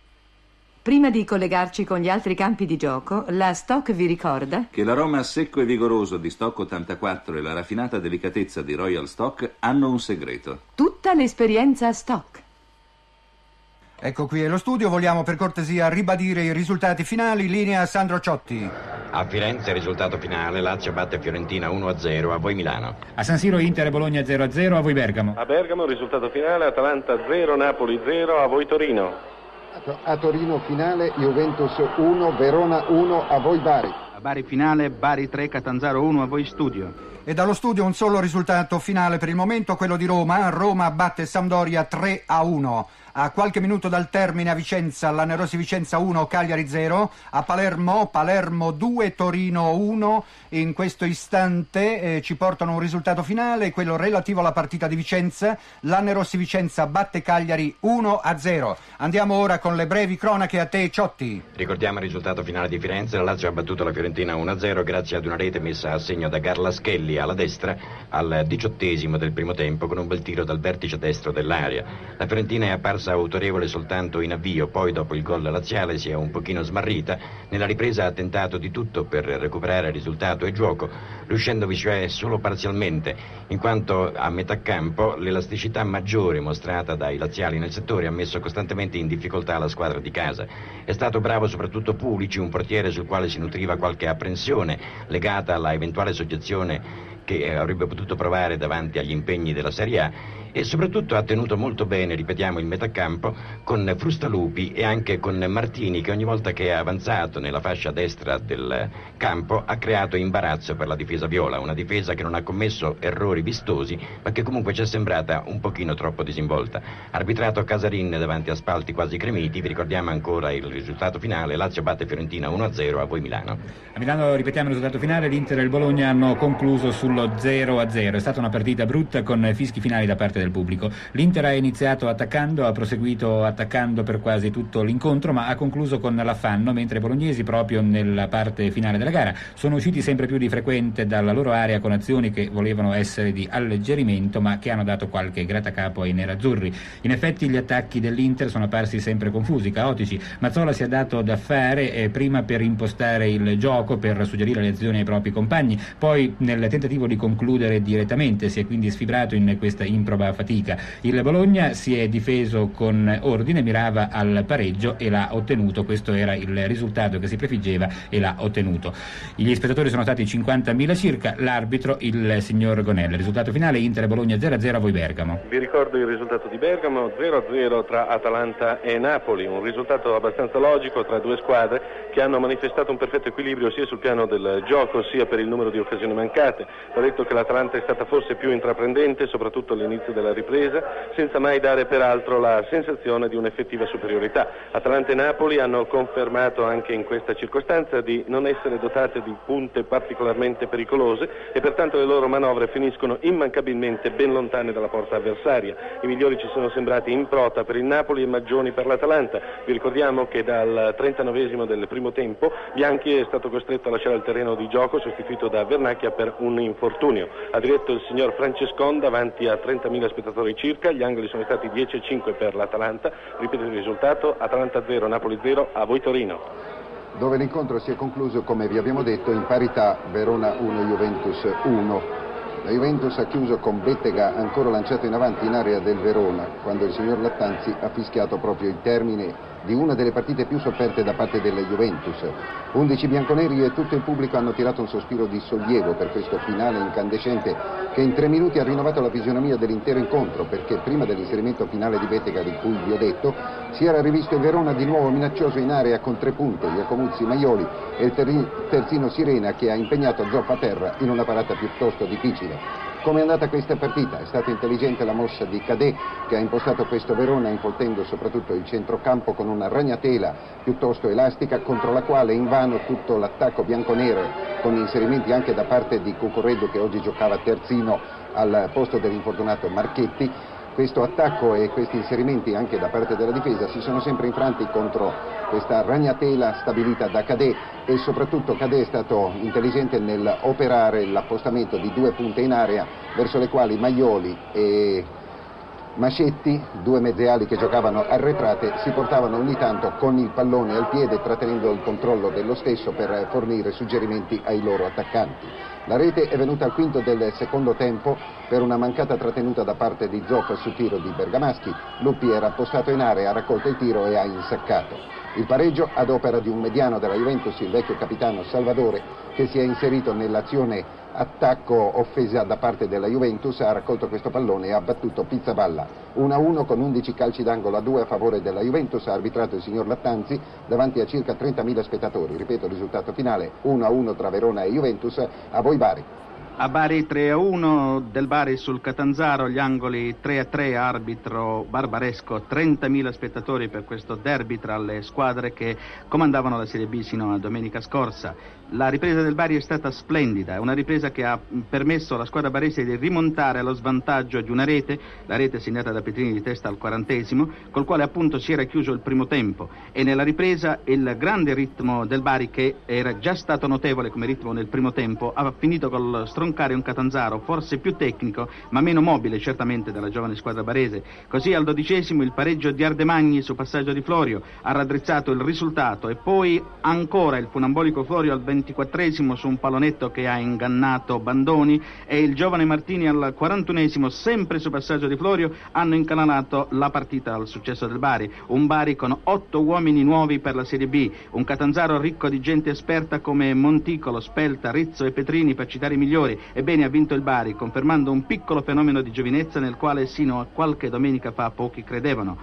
Prima di collegarci con gli altri campi di gioco, la Stock vi ricorda che l'aroma secco e vigoroso di Stock ottantaquattro e la raffinata delicatezza di Royal Stock hanno un segreto. tutta l'esperienza Stock. Ecco qui è lo studio, vogliamo per cortesia ribadire i risultati finali. Linea Sandro Ciotti. A Firenze risultato finale, Lazio batte Fiorentina uno a zero, a voi Milano. A San Siro Inter e Bologna zero a zero, a voi Bergamo. A Bergamo risultato finale, Atalanta zero, Napoli zero, a voi Torino. A Torino finale, Juventus uno, Verona uno, a voi Bari. A Bari finale, Bari tre, Catanzaro uno, a voi Studio. E dallo studio un solo risultato finale per il momento, quello di Roma. Roma batte Sampdoria tre a uno. A qualche minuto dal termine a Vicenza, Lanerossi Vicenza uno, Cagliari zero. A Palermo, Palermo due, Torino uno. In questo istante eh, ci portano un risultato finale, quello relativo alla partita di Vicenza. Lanerossi Vicenza batte Cagliari uno a zero. Andiamo ora con le brevi cronache, a te Ciotti. Ricordiamo il risultato finale di Firenze, la Lazio ha battuto la Fiorentina uno a zero grazie ad una rete messa a segno da Garlaschelli alla destra al diciottesimo del primo tempo con un bel tiro dal vertice destro dell'area. La Fiorentina è apparsa autorevole soltanto in avvio, poi dopo il gol laziale si è un pochino smarrita. Nella ripresa ha tentato di tutto per recuperare risultato e gioco, riuscendovi cioè solo parzialmente, in quanto a metà campo l'elasticità maggiore mostrata dai laziali nel settore ha messo costantemente in difficoltà la squadra di casa. È stato bravo soprattutto Pulici, un portiere sul quale si nutriva qualche apprensione legata alla eventuale soggezione che avrebbe potuto provare davanti agli impegni della Serie A, e soprattutto ha tenuto molto bene, ripetiamo, il metacampo con Frustalupi e anche con Martini, che ogni volta che è avanzato nella fascia destra del campo ha creato imbarazzo per la difesa viola, una difesa che non ha commesso errori vistosi ma che comunque ci è sembrata un pochino troppo disinvolta. Arbitrato Casarin davanti a spalti quasi cremiti. Vi ricordiamo ancora il risultato finale: Lazio batte Fiorentina uno a zero, a voi Milano. A Milano ripetiamo il risultato finale, l'Inter e il Bologna hanno concluso sullo zero a zero. È stata una partita brutta con fischi finali da parte del pubblico. L'Inter ha iniziato attaccando, ha proseguito attaccando per quasi tutto l'incontro, ma ha concluso con l'affanno, mentre i bolognesi proprio nella parte finale della gara sono usciti sempre più di frequente dalla loro area con azioni che volevano essere di alleggerimento ma che hanno dato qualche grattacapo ai nerazzurri. In effetti gli attacchi dell'Inter sono apparsi sempre confusi, caotici. Mazzola si è dato da fare eh, prima per impostare il gioco, per suggerire le azioni ai propri compagni, poi nel tentativo di concludere direttamente si è quindi sfibrato in questa improba fatica. Il Bologna si è difeso con ordine, mirava al pareggio e l'ha ottenuto. Questo era il risultato che si prefiggeva e l'ha ottenuto. Gli spettatori sono stati cinquantamila circa, l'arbitro il signor Gonella. Risultato finale: Inter e Bologna zero a zero, a voi Bergamo. Vi ricordo il risultato di Bergamo, zero a zero tra Atalanta e Napoli, un risultato abbastanza logico tra due squadre che hanno manifestato un perfetto equilibrio sia sul piano del gioco sia per il numero di occasioni mancate. Va detto che l'Atalanta è stata forse più intraprendente, soprattutto all'inizio della ripresa, senza mai dare peraltro la sensazione di un'effettiva superiorità. Atalanta e Napoli hanno confermato anche in questa circostanza di non essere dotate di punte particolarmente pericolose e pertanto le loro manovre finiscono immancabilmente ben lontane dalla porta avversaria. I migliori ci sono sembrati Improta per il Napoli e Maggioni per l'Atalanta. Vi ricordiamo che dal trentanovesimo del primo tempo Bianchi è stato costretto a lasciare il terreno di gioco, sostituito da Vernacchia per un infortunio. Ha diretto il signor Francescon davanti a trentamila spettatori circa. Gli angoli sono stati dieci a cinque per l'Atalanta. Ripeto il risultato: Atalanta zero, Napoli zero, a voi Torino. Dove l'incontro si è concluso, come vi abbiamo detto, in parità, Verona uno, Juventus uno. La Juventus ha chiuso con Bettega ancora lanciato in avanti in area del Verona, quando il signor Lattanzi ha fischiato proprio il termine di una delle partite più sofferte da parte della Juventus. undici bianconeri e tutto il pubblico hanno tirato un sospiro di sollievo per questo finale incandescente che in tre minuti ha rinnovato la fisionomia dell'intero incontro, perché prima dell'inserimento finale di Bettega, di cui vi ho detto, si era rivisto il Verona di nuovo minaccioso in area con tre punte, Iacomuzzi, Maioli e il terzino Sirena, che ha impegnato Zoppa a terra in una parata piuttosto difficile. Come è andata questa partita? È stata intelligente la mossa di Cadè, che ha impostato questo Verona infoltendo soprattutto il centrocampo con una ragnatela piuttosto elastica, contro la quale invano tutto l'attacco bianconero, con inserimenti anche da parte di Cucurreddu, che oggi giocava terzino al posto dell'infortunato Marchetti. Questo attacco e questi inserimenti anche da parte della difesa si sono sempre infranti contro questa ragnatela stabilita da Cadè, e soprattutto Cadè è stato intelligente nel operare l'appostamento di due punte in area verso le quali Maioli e Mascetti, due mezzeali che giocavano arretrate, si portavano ogni tanto con il pallone al piede, trattenendo il controllo dello stesso per fornire suggerimenti ai loro attaccanti. La rete è venuta al quinto del secondo tempo per una mancata trattenuta da parte di Zoff su tiro di Bergamaschi. Luppi era appostato in area, ha raccolto il tiro e ha insaccato. Il pareggio ad opera di un mediano della Juventus, il vecchio capitano Salvadore, che si è inserito nell'azione attacco offesa da parte della Juventus, ha raccolto questo pallone e ha battuto Pizzaballa. uno a uno con undici calci d'angolo a due a favore della Juventus, ha arbitrato il signor Lattanzi davanti a circa trentamila spettatori. Ripeto il risultato finale, uno a uno tra Verona e Juventus. A voi Bari. A Bari tre a uno del Bari sul Catanzaro, gli angoli tre a tre, arbitro Barbaresco, trentamila spettatori per questo derby tra le squadre che comandavano la Serie B sino a domenica scorsa. La ripresa del Bari è stata splendida, è una ripresa che ha permesso alla squadra barese di rimontare allo svantaggio di una rete, la rete segnata da Petrini di testa al quarantesimo, col quale appunto si era chiuso il primo tempo, e nella ripresa il grande ritmo del Bari, che era già stato notevole come ritmo nel primo tempo, ha finito col stroncare un Catanzaro forse più tecnico ma meno mobile certamente della giovane squadra barese. Così al dodicesimo il pareggio di Ardemagni su passaggio di Florio ha raddrizzato il risultato, e poi ancora il funambolico Florio al ventiquattresimo su un pallonetto che ha ingannato Bandoni, e il giovane Martini al quarantunesimo sempre su passaggio di Florio hanno incanalato la partita al successo del Bari. Un Bari con otto uomini nuovi per la Serie B, un Catanzaro ricco di gente esperta come Monticolo, Spelta, Rizzo e Petrini, per citare i migliori. Ebbene, ha vinto il Bari, confermando un piccolo fenomeno di giovinezza nel quale sino a qualche domenica fa pochi credevano.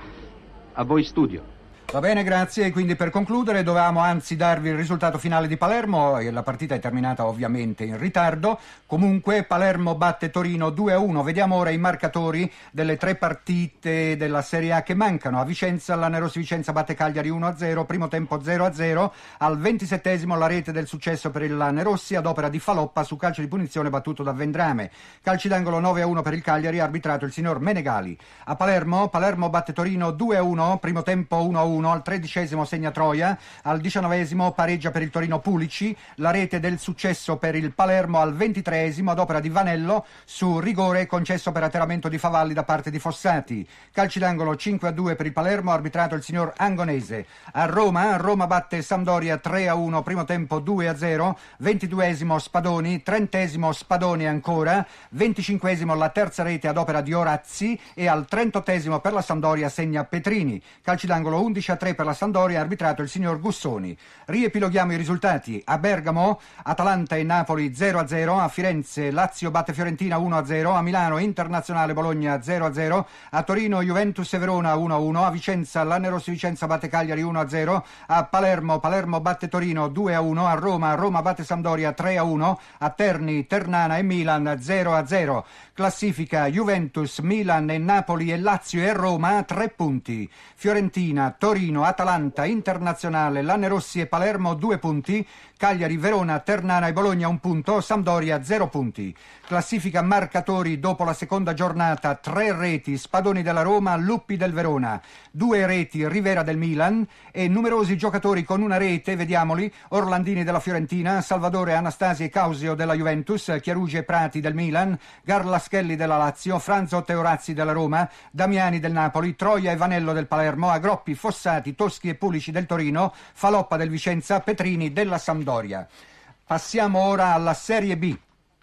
A voi studio. Va bene, grazie. Quindi per concludere dovevamo anzi darvi il risultato finale di Palermo, e la partita è terminata ovviamente in ritardo. Comunque Palermo batte Torino due a uno. Vediamo ora i marcatori delle tre partite della Serie A che mancano. A Vicenza la Nerossi Vicenza batte Cagliari uno a zero, primo tempo zero a zero. Al ventisettesimo la rete del successo per il Nerossi ad opera di Faloppa su calcio di punizione battuto da Vendrame. Calci d'angolo nove a uno per il Cagliari, arbitrato il signor Menegali. A Palermo, Palermo batte Torino due a uno, primo tempo uno a uno. Al tredicesimo segna Troia, al diciannovesimo pareggia per il Torino Pulici, la rete del successo per il Palermo al ventitreesimo ad opera di Vanello su rigore concesso per atterramento di Favalli da parte di Fossati. Calci d'angolo cinque a due per il Palermo, arbitrato il signor Angonese. A Roma, Roma batte Sampdoria tre a uno, primo tempo due a zero, ventiduesimo Spadoni, trentesimo Spadoni ancora, venticinquesimo la terza rete ad opera di Orazzi, e al trentottesimo per la Sampdoria segna Petrini. Calci d'angolo undici a tre per la Sampdoria, arbitrato il signor Gussoni. Riepiloghiamo i risultati. A Bergamo, Atalanta e Napoli zero a zero, a Firenze Lazio batte Fiorentina uno a zero, a Milano Internazionale Bologna zero a zero, a Torino Juventus e Verona uno a uno, a Vicenza la Nerossi Vicenza batte Cagliari uno a zero, a Palermo Palermo batte Torino due a uno, a Roma Roma batte Sampdoria tre a uno, a Terni Ternana e Milan zero a zero. Classifica: Juventus, Milan e Napoli e Lazio e Roma tre punti, Fiorentina, Torino, Atalanta, Internazionale, Lanerossi e Palermo due punti, Cagliari, Verona, Ternana e Bologna un punto, Sampdoria zero punti. Classifica marcatori dopo la seconda giornata: tre reti Spadoni della Roma, Luppi del Verona, due reti Rivera del Milan e numerosi giocatori con una rete, vediamoli: Orlandini della Fiorentina, Salvadore, Anastasi e Causio della Juventus, Chiarugi e Prati del Milan, Garlaschelli della Lazio, Franzo Teorazzi della Roma, Damiani del Napoli, Troia e Vanello del Palermo, Agroppi, Fossati, Toschi e Pulici del Torino, Faloppa del Vicenza, Petrini della Sampdoria. Passiamo ora alla Serie B.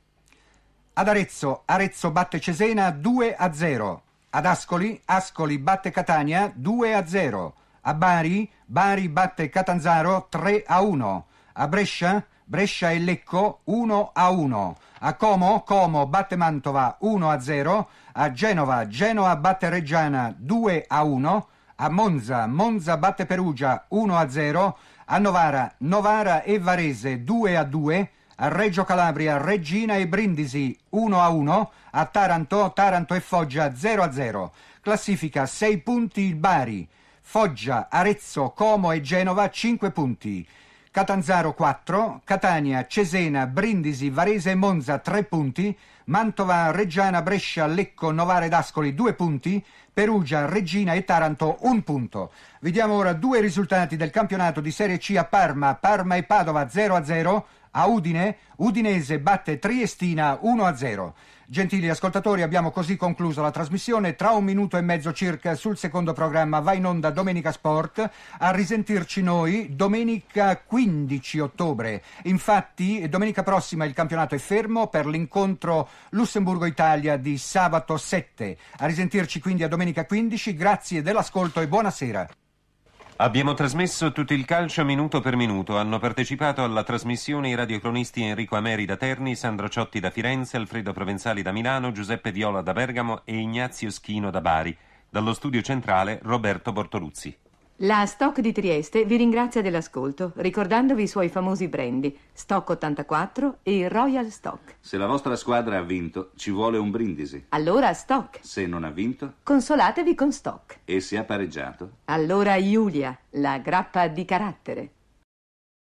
Ad Arezzo, Arezzo batte Cesena due a zero. Ad Ascoli, Ascoli batte Catania due a zero. A Bari, Bari batte Catanzaro tre a uno. A Brescia, Brescia e Lecco uno a uno. A Como, Como batte Mantova uno a zero. A Genova, Genova batte Reggiana due a uno. A Monza, Monza batte Perugia uno a zero. A Novara, Novara e Varese due a due. A Reggio Calabria, Reggina e Brindisi uno a uno, a Taranto, Taranto e Foggia zero a zero. Classifica: sei punti il Bari, Foggia, Arezzo, Como e Genova cinque punti. Catanzaro quattro, Catania, Cesena, Brindisi, Varese e Monza tre punti, Mantova, Reggiana, Brescia, Lecco, Novara ed Ascoli due punti, Perugia, Reggina e Taranto un punto. Vediamo ora due risultati del campionato di Serie C a Parma, Parma e Padova zero a zero, a Udine, Udinese batte Triestina uno a zero. Gentili ascoltatori, abbiamo così concluso la trasmissione. Tra un minuto e mezzo circa sul secondo programma va in onda Domenica Sport. A risentirci noi domenica quindici ottobre. Infatti domenica prossima il campionato è fermo per l'incontro Lussemburgo-Italia di sabato sette. A risentirci quindi a domenica quindici. Grazie dell'ascolto e buonasera. Abbiamo trasmesso tutto il calcio minuto per minuto. Hanno partecipato alla trasmissione i radiocronisti Enrico Ameri da Terni, Sandro Ciotti da Firenze, Alfredo Provenzali da Milano, Giuseppe Viola da Bergamo e Ignazio Schino da Bari. Dallo studio centrale Roberto Bortoluzzi. La Stock di Trieste vi ringrazia dell'ascolto, ricordandovi i suoi famosi brandy, Stock ottantaquattro e Royal Stock. Se la vostra squadra ha vinto, ci vuole un brindisi. Allora Stock. Se non ha vinto, consolatevi con Stock. e se ha pareggiato, Allora Iulia, la grappa di carattere.